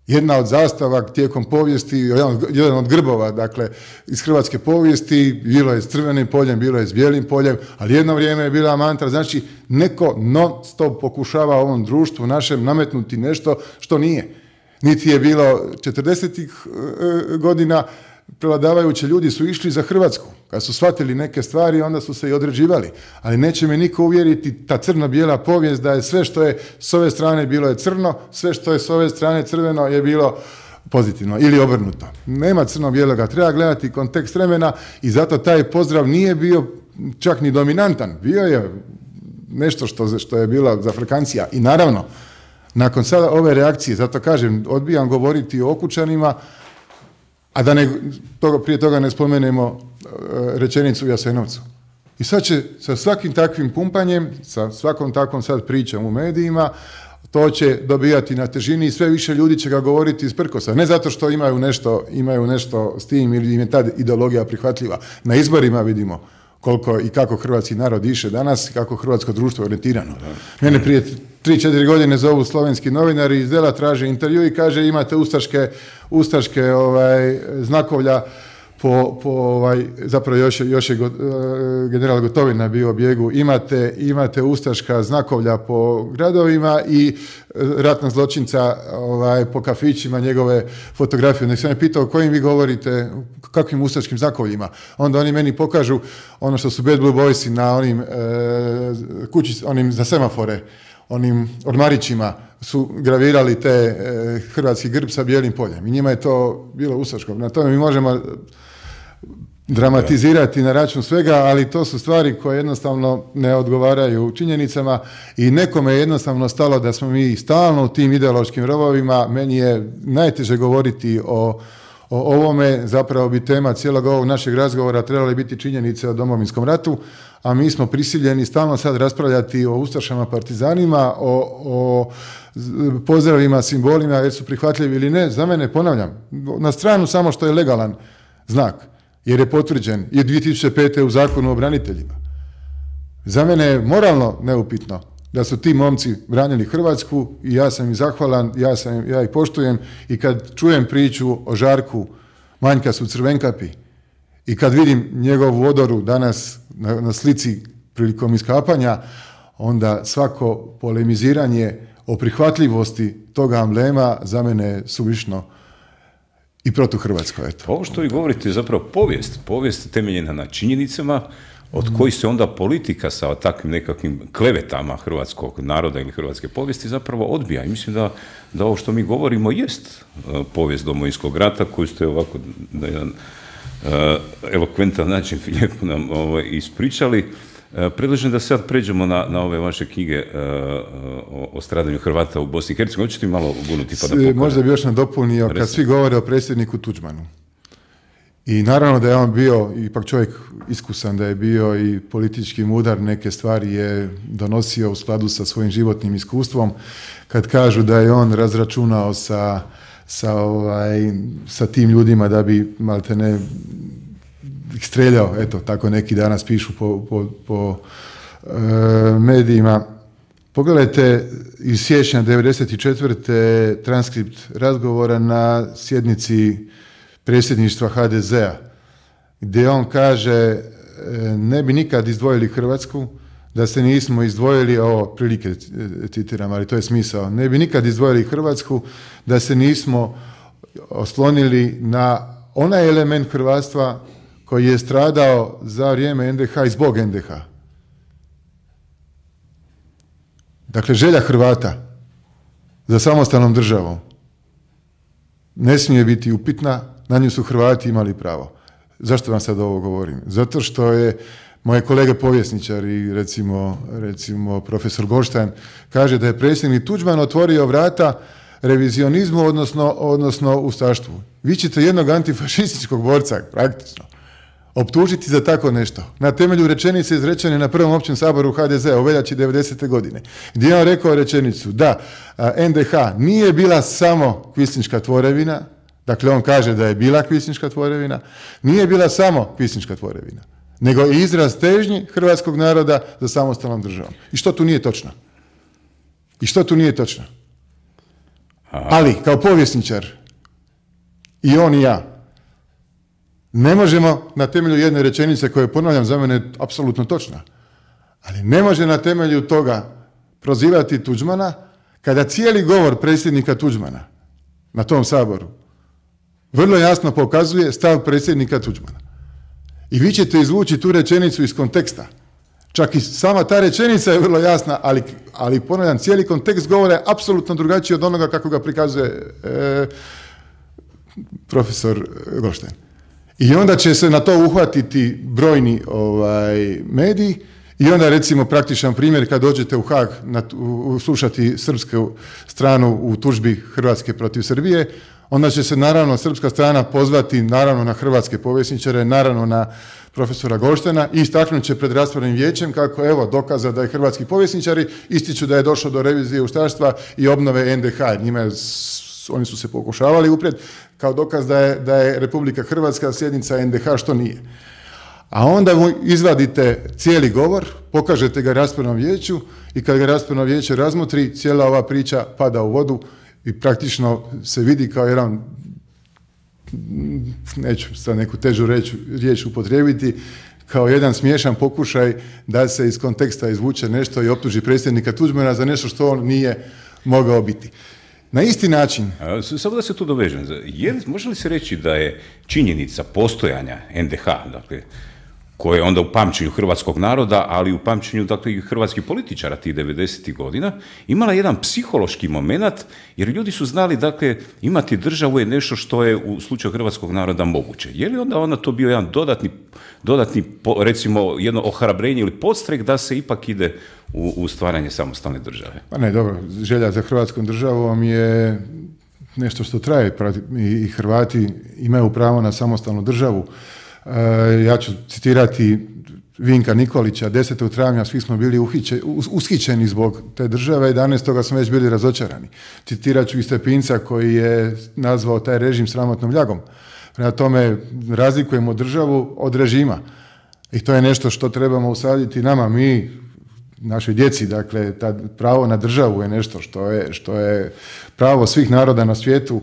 Jedna od zastava tijekom povijesti, jedan od, jedan od grbova, dakle, iz hrvatske povijesti, bilo je s crvenim poljem, bilo je s bijelim poljem, ali jedno vrijeme je bila mantra, znači neko non stop pokušava ovom društvu našem nametnuti nešto što nije. Niti je bilo četrdesetih godina, prevladavajući ljudi su išli za Hrvatsku. Kad su shvatili neke stvari, onda su se i određivali. Ali neće me niko uvjeriti, ta crno-bijela povijest, da je sve što je s ove strane bilo je crno, sve što je s ove strane crveno je bilo pozitivno ili obrnuto. Nema crno-bijeloga, treba gledati kontekst vremena i zato taj pozdrav nije bio čak ni dominantan. Bio je nešto što, što je bila zafrkancija. I naravno, nakon sada ove reakcije, zato kažem, odbijam govoriti o Okučanima, a da ne, toga, prije toga ne spomenemo rečenicu u Jasenovcu. I sad će sa svakim takvim pumpanjem, sa svakom takvom sad pričom u medijima, to će dobijati na težini i sve više ljudi će ga govoriti iz prkosa. Ne zato što imaju nešto, imaju nešto s tim ili im je ta ideologija prihvatljiva. Na izborima vidimo koliko i kako hrvatski narod diše danas i kako hrvatsko društvo je orijentirano. Mene prije tri četiri godine zovu slovenski novinari iz Dela, traže intervju i kaže imate ustaške, ustaške ovaj, znakovlja po, po ovaj, zapravo još, još je go, general Gotovina bio u bijegu, imate, imate ustaška znakovlja po gradovima i ratna zločinca ovaj, po kafićima, njegove fotografije. Nek sam je pitao kojim vi govorite, kakvim ustaškim znakovljima. Onda oni meni pokažu ono što su Bad Blue Boysi na onim e, kući, onim za semafore, onim ormarićima su gravirali te e, hrvatski grb sa bijelim poljem. I njima je to bilo ustaško. Na tome mi možemo dramatizirati na račun svega, ali to su stvari koje jednostavno ne odgovaraju činjenicama i nekome je jednostavno stalo da smo mi stalno u tim ideološkim rovovima. Meni je najteže govoriti o, o ovome, zapravo bi tema cijelog ovog našeg razgovora trebale biti činjenice o Domovinskom ratu, a mi smo prisiljeni stalno sad raspravljati o ustašama, partizanima, o, o pozdravima, simbolima, jer su prihvatljivi ili ne. Za mene, ponavljam, na stranu samo što je legalan znak, jer je potvrđen i dvije tisuće pete. u Zakonu o braniteljima. Za mene je moralno neupitno da su ti momci branili Hrvatsku i ja sam im zahvalan, ja, sam, ja ih poštujem i kad čujem priču o Žarku Manjkasu Crvenkapi i kad vidim njegovu odoru danas na, na slici prilikom iskapanja, onda svako polemiziranje o prihvatljivosti toga amblema za mene je suvišno i protuhrvatsko. Eto. Ovo što vi govorite je zapravo povijest. Povijest temeljena na činjenicama od mm. kojih se onda politika sa takvim nekakvim klevetama hrvatskog naroda ili hrvatske povijesti zapravo odbija. I mislim da, da ovo što mi govorimo jest uh, povijest Domovinskog rata koju ste ovako na jedan uh, elokventan način lijepo nam ovaj, ispričali. Uh, predlažem da sad pređemo na, na ove vaše knjige uh, o, o stradanju Hrvata u Bosni i Hercegovini. Hoćete mi malo ugunuti pa da pokažem? Možda bi još nadopunio, kad svi govore o predsjedniku Tuđmanu. I naravno da je on bio, ipak čovjek iskusan, da je bio i politički mudar, neke stvari je donosio u skladu sa svojim životnim iskustvom. Kad kažu da je on razračunao sa, sa, ovaj, sa tim ljudima da bi maltene ih streljao, eto, tako neki danas pišu po, po, po e, medijima. Pogledajte iz siječnja devedeset četvrte transkript razgovora na sjednici predsjedništva ha de zea, gdje on kaže ne bi nikad izdvojili Hrvatsku da se nismo izdvojili, ovo prilike citiram, ali to je smisao, ne bi nikad izdvojili Hrvatsku da se nismo oslonili na onaj element hrvatstva koji je stradao za vrijeme en de ha i zbog en de ha. Dakle, želja Hrvata za samostalnom državom ne smije biti upitna, na nju su Hrvati imali pravo. Zašto vam sad ovo govorim? Zato što je moje kolege povjesničari, recimo, recimo profesor Goldstein, kaže da je predsjednik Tuđman otvorio vrata revizionizmu, odnosno, odnosno ustaštvu. Vi ćete jednog antifašističkog borca, praktično, optužiti za tako nešto. Na temelju rečenice izrečene na prvom općem saboru ha de zea u veljači devedesete godine, gdje je on rekao rečenicu da en de ha nije bila samo kvislinška tvorevina, dakle on kaže da je bila kvislinška tvorevina, nije bila samo kvislinška tvorevina, nego i izraz težnji hrvatskog naroda za samostalnom državom. I što tu nije točno? I što tu nije točno? Ali, kao povjesničar, i on i ja, ne možemo na temelju jedne rečenice koje, ponavljam, za mene je apsolutno točna, ali ne može na temelju toga prozivati Tuđmana kada cijeli govor predsjednika Tuđmana na tom saboru vrlo jasno pokazuje stav predsjednika Tuđmana. I vi ćete izvući tu rečenicu iz konteksta. Čak i sama ta rečenica je vrlo jasna, ali, ali ponavljam, cijeli kontekst govora je apsolutno drugačiji od onoga kako ga prikazuje e, profesor Goldstein. I onda će se na to uhvatiti brojni ovaj, mediji i onda recimo praktičan primjer kad dođete u Haag na, u, slušati srpsku stranu u tužbi Hrvatske protiv Srbije, onda će se naravno srpska strana pozvati naravno na hrvatske povjesničare, naravno na profesora Goldsteina i istaknut će pred raspravnim vijećem kako evo dokaza da je hrvatski povjesničari ističu da je došlo do revizije ustaštva i obnove en de ha. Njima je, oni su se pokušavali uprijed kao dokaz da je, da je Republika Hrvatska slijednica en de ha, što nije. A onda mu izvadite cijeli govor, pokažete ga raspravnom vijeću i kad ga raspravno vijeće razmotri, cijela ova priča pada u vodu i praktično se vidi kao jedan, neću sad neku težu reč, riječ upotrijebiti, kao jedan smiješan pokušaj da se iz konteksta izvuče nešto i optuži predsjednika Tuđmana za nešto što on nije mogao biti. Na isti način... Samo da se tu dovežem. Je, može li se reći da je činjenica postojanja en de ha, dakle, koje je onda u pamćenju hrvatskog naroda, ali u pamćenju, dakle, i hrvatskih političara tih devedesetih godina, imala jedan psihološki moment, jer ljudi su znali, dakle, imati državu je nešto što je u slučaju hrvatskog naroda moguće. Je li onda onda to bio jedan dodatni, dodatni recimo, jedno ohrabrenje ili podstrek da se ipak ide u, u stvaranje samostalne države? Pa ne, dobro, želja za hrvatskom državom je nešto što traje i Hrvati imaju pravo na samostalnu državu. Ja ću citirati Vinka Nikolića, desetog travnja svi smo bili uhiće, ushićeni zbog te države, jedanaestog smo već bili razočarani. Citirat ću i Stepinca koji je nazvao taj režim sramotnom ljagom. Prema tome razlikujemo državu od režima. I to je nešto što trebamo usaditi nama, mi, našoj djeci. Dakle, ta pravo na državu je nešto što je, što je pravo svih naroda na svijetu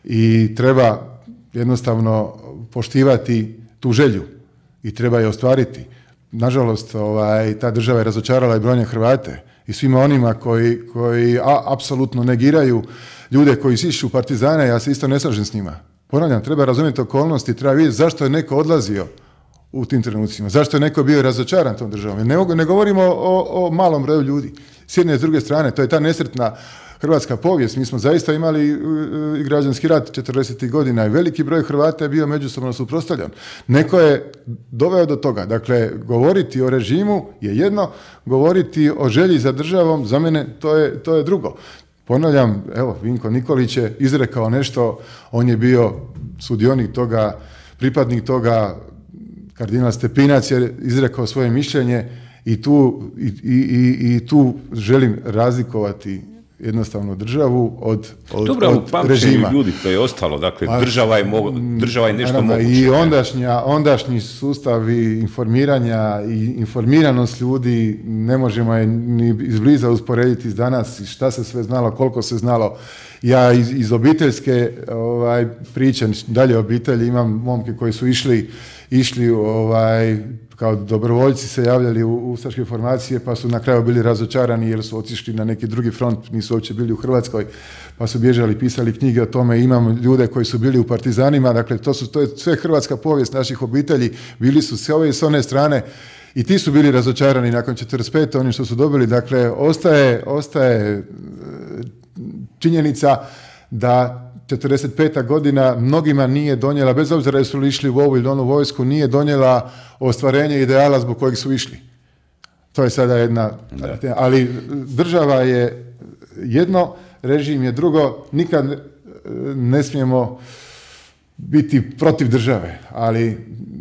i treba jednostavno poštivati tu želju i treba je ostvariti. Nažalost, ovaj, ta država je razočarala i brojne Hrvate i svima onima koji, koji a, apsolutno negiraju ljude koji sišu partizane, ja se isto ne slažem s njima. Ponavljam, treba razumjeti okolnosti, treba vidjeti zašto je neko odlazio u tim trenucima, zašto je neko bio razočaran tom državom. Ne, ne govorimo o, o malom broju ljudi. S jedne i s druge strane, to je ta nesretna hrvatska povijest. Mi smo zaista imali i građanski rat četrdesetih godina i veliki broj Hrvata je bio međusobno suprotstavljan. Neko je doveo do toga. Dakle, govoriti o režimu je jedno, govoriti o želji za državom, za mene to je, to je drugo. Ponavljam, evo, Vinko Nikolić je izrekao nešto, on je bio sudionik toga, pripadnik toga, kardinal Stepinac je izrekao svoje mišljenje i tu, i, i, i tu želim razlikovati jednostavno državu od, od, Dobro, od u pamćenju režima. Ljudi to je ostalo, dakle, pa, država, je mogo, država je nešto naravno, moguće. I ondašnja, ondašnji sustavi informiranja i informiranost ljudi ne možemo je ni izbliza usporediti s danas, šta se sve znalo, koliko se znalo. Ja iz, iz obiteljske ovaj, priče, dalje obitelji, imam momke koji su išli, išli ovaj, kao dobrovoljci se javljali u ustaške formacije, pa su na kraju bili razočarani jer su otišli na neki drugi front, nisu uopće bili u Hrvatskoj, pa su bježali, pisali knjige o tome. Imam ljude koji su bili u partizanima, dakle to, su, to je sve hrvatska povijest naših obitelji, bili su s ove i s one strane i ti su bili razočarani nakon četrdeset pete onim što su dobili. Dakle, ostaje, ostaje činjenica da četrdeset peta godina mnogima nije donijela, bez obzira jesu li išli u ovu ili onu vojsku, nije donijela ostvarenje ideala zbog kojeg su išli. To je sada jedna... Da. Ali država je jedno, režim je drugo, nikad ne smijemo biti protiv države, ali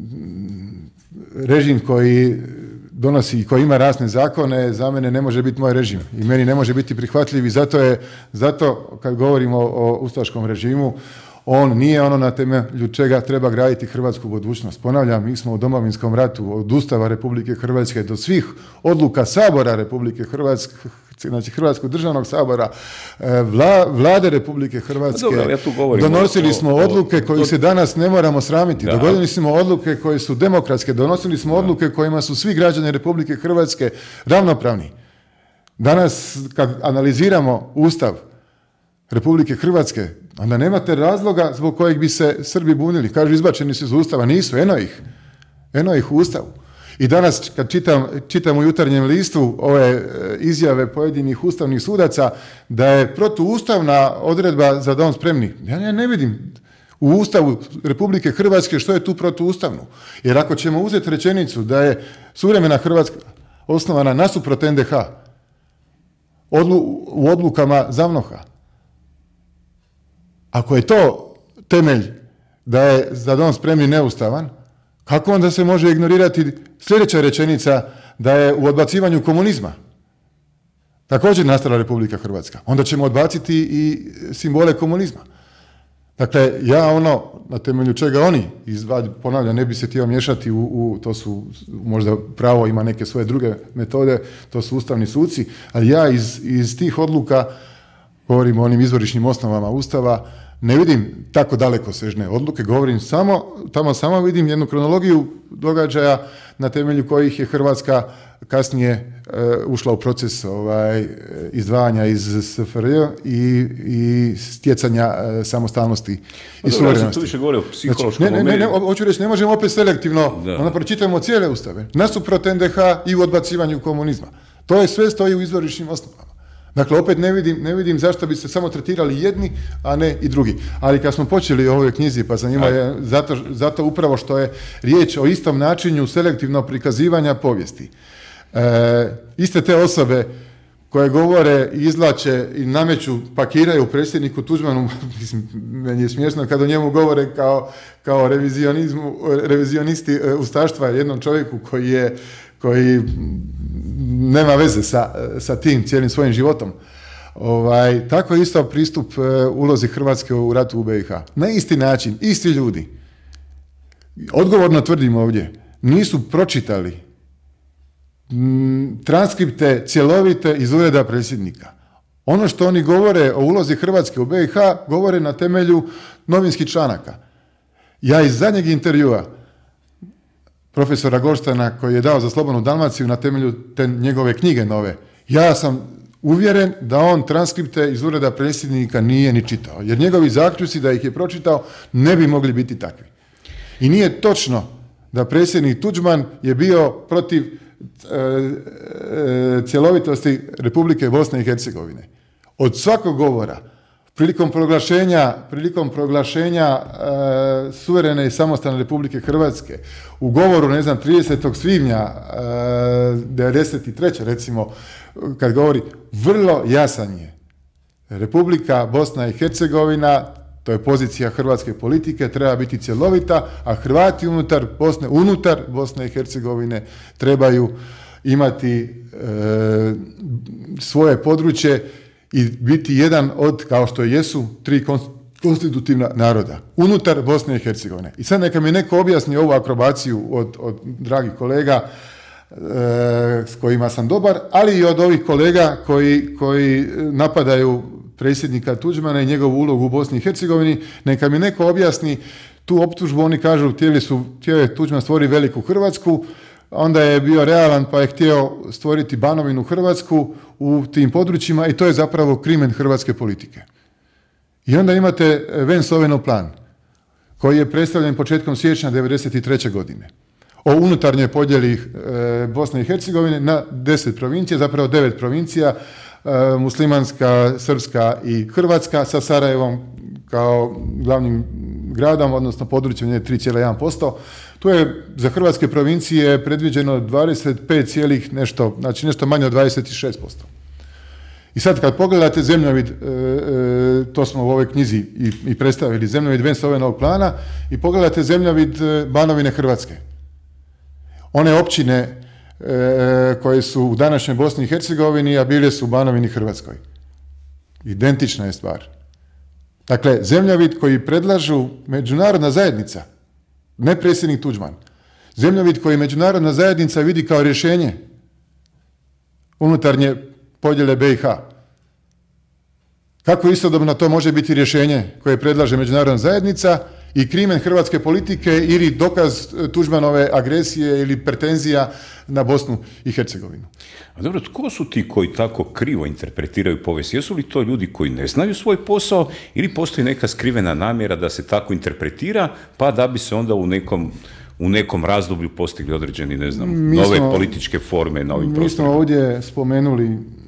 režim koji donosi i koji ima rasne zakone, za mene ne može biti moj režim i meni ne može biti prihvatljiv i zato je, zato kad govorimo o ustaškom režimu, on nije ono na temelju čega treba graditi hrvatsku budućnost. Ponavljam, mi smo u Domovinskom ratu od Ustava Republike Hrvatske do svih odluka Sabora Republike Hrvatske znači Hrvatskog državnog sabora, vla, vlade Republike Hrvatske, dobro, ja tu donosili o, smo o, odluke o, koji se danas ne moramo sramiti, da. dogodili smo odluke koje su demokratske, donosili smo odluke kojima su svi građani Republike Hrvatske ravnopravni. Danas kad analiziramo Ustav Republike Hrvatske, onda nemate razloga zbog kojeg bi se Srbi bunili. Kažu izbačeni su iz Ustava, nisu, eno ih. Eno ih u Ustavu. I danas kad čitam, čitam u Jutarnjem listu ove izjave pojedinih ustavnih sudaca da je protuustavna odredba za dom spremni. Ja ne, ne vidim u Ustavu Republike Hrvatske što je tu protuustavno. Jer ako ćemo uzeti rečenicu da je suvremena Hrvatska osnovana nasuprot en de ha, odlu, u odlukama ZAVNOH-a, ako je to temelj da je za dom spremni neustavan, kako onda se može ignorirati sljedeća rečenica da je u odbacivanju komunizma također nastala Republika Hrvatska? Onda ćemo odbaciti i simbole komunizma. Dakle, ja ono, na temelju čega oni izvadi, ponavljam, ne bi se htio miješati u, u, to su, možda pravo ima neke svoje druge metode, to su ustavni suci, ali ja iz, iz tih odluka, govorim o onim izvorišnim osnovama Ustava, ne vidim tako daleko sežne odluke, govorim samo, tamo samo vidim jednu kronologiju događaja na temelju kojih je Hrvatska kasnije uh, ušla u proces ovaj, izdvajanja iz es ef er je i, i stjecanja uh, samostalnosti i suverenosti. Ja tu više govorio o psihološkom znači, ne, ne, ne, ne, hoću reći, ne možemo opet selektivno, da. Onda pročitamo cijele ustave, nasuprot en de ha i u odbacivanju komunizma. To je sve stoji u izvorišnim osnovama. Dakle, opet ne vidim, ne vidim zašto bi se samo tretirali jedni, a ne i drugi. Ali kad smo počeli o ovoj knjizi, pa zanima je zato, zato upravo što je riječ o istom načinu selektivnog prikazivanja povijesti. E, iste te osobe koje govore, izvlače i nameću, pakiraju predsjedniku Tuđmanu, mislim, meni je smiješno kada o njemu govore kao, kao revizionizmu, revizionisti ustaštva, jednom čovjeku koji je koji nema veze sa, sa tim cijelim svojim životom. Ovaj, tako je isto pristup uh, ulozi Hrvatske u ratu u be i ha. Na isti način, isti ljudi, odgovorno tvrdim ovdje, nisu pročitali m, transkripte cjelovite iz ureda predsjednika. Ono što oni govore o ulozi Hrvatske u be i ha, govore na temelju novinskih članaka. Ja iz zadnjeg intervjua profesora Gorštana koji je dao za Slobodnu Dalmaciju na temelju te njegove knjige nove, ja sam uvjeren da on transkripte iz ureda predsjednika nije ni čitao, jer njegovi zaključci da ih je pročitao ne bi mogli biti takvi. I nije točno da predsjednik Tuđman je bio protiv e, e, cjelovitosti Republike Bosne i Hercegovine. Od svakog govora prilikom proglašenja, prilikom proglašenja e, suverene i samostalne Republike Hrvatske, u govoru, ne znam, tridesetog svibnja e, devedeset treće recimo, kad govori, vrlo jasan je. Republika Bosna i Hercegovina, to je pozicija hrvatske politike, treba biti cjelovita, a Hrvati unutar Bosne, unutar Bosne i Hercegovine trebaju imati e, svoje područje i biti jedan od, kao što jesu, tri konstitutivna naroda unutar Bosne i Hercegovine. I sad neka mi neko objasni ovu akrobaciju od, od dragih kolega e, s kojima sam dobar, ali i od ovih kolega koji, koji napadaju predsjednika Tuđmana i njegovu ulogu u Bosni i Hercegovini. Neka mi neko objasni tu optužbu, oni kažu htjeli su, htio je Tuđman stvori veliku Hrvatsku, onda je bio realan pa je htio stvoriti Banovinu Hrvatsku u tim područjima i to je zapravo krimen hrvatske politike. I onda imate Vance-Owenov plan koji je predstavljen početkom siječnja devedeset treće godine o unutarnjoj podjeli e, Bosne i Hercegovine na deset provincija, zapravo devet provincija, e, muslimanska, srpska i hrvatska, sa Sarajevom kao glavnim gradom, odnosno područjem je tri zarez jedan posto. Tu je za hrvatske provincije predviđeno dvadeset pet cijelih nešto, znači nešto manje od dvadeset šest posto. I sad kad pogledate zemljovid, e, e, to smo u ovoj knjizi i, i predstavili, zemljovid Vance-Owenovog plana, i pogledate zemljovid e, Banovine Hrvatske. One općine e, koje su u današnjoj Bosni i Hercegovini, a bile su u Banovini Hrvatskoj. Identična je stvar. Dakle, zemljovid koji predlažu međunarodna zajednica, ne predsjednik Tuđman. Zemljovid koji međunarodna zajednica vidi kao rješenje unutarnje podjele B i H? Kako istodobno to može biti rješenje koje predlaže međunarodna zajednica i krimen hrvatske politike ili dokaz Tuđmanove agresije ili pretenzija na Bosnu i Hercegovinu? A dobro, tko su ti koji tako krivo interpretiraju povijest? Jesu li to ljudi koji ne znaju svoj posao ili postoji neka skrivena namjera da se tako interpretira, pa da bi se onda u nekom, u nekom razdoblju postigli određeni, ne znam, mi nove smo, političke forme na ovim prostorima? Mi smo ovdje spomenuli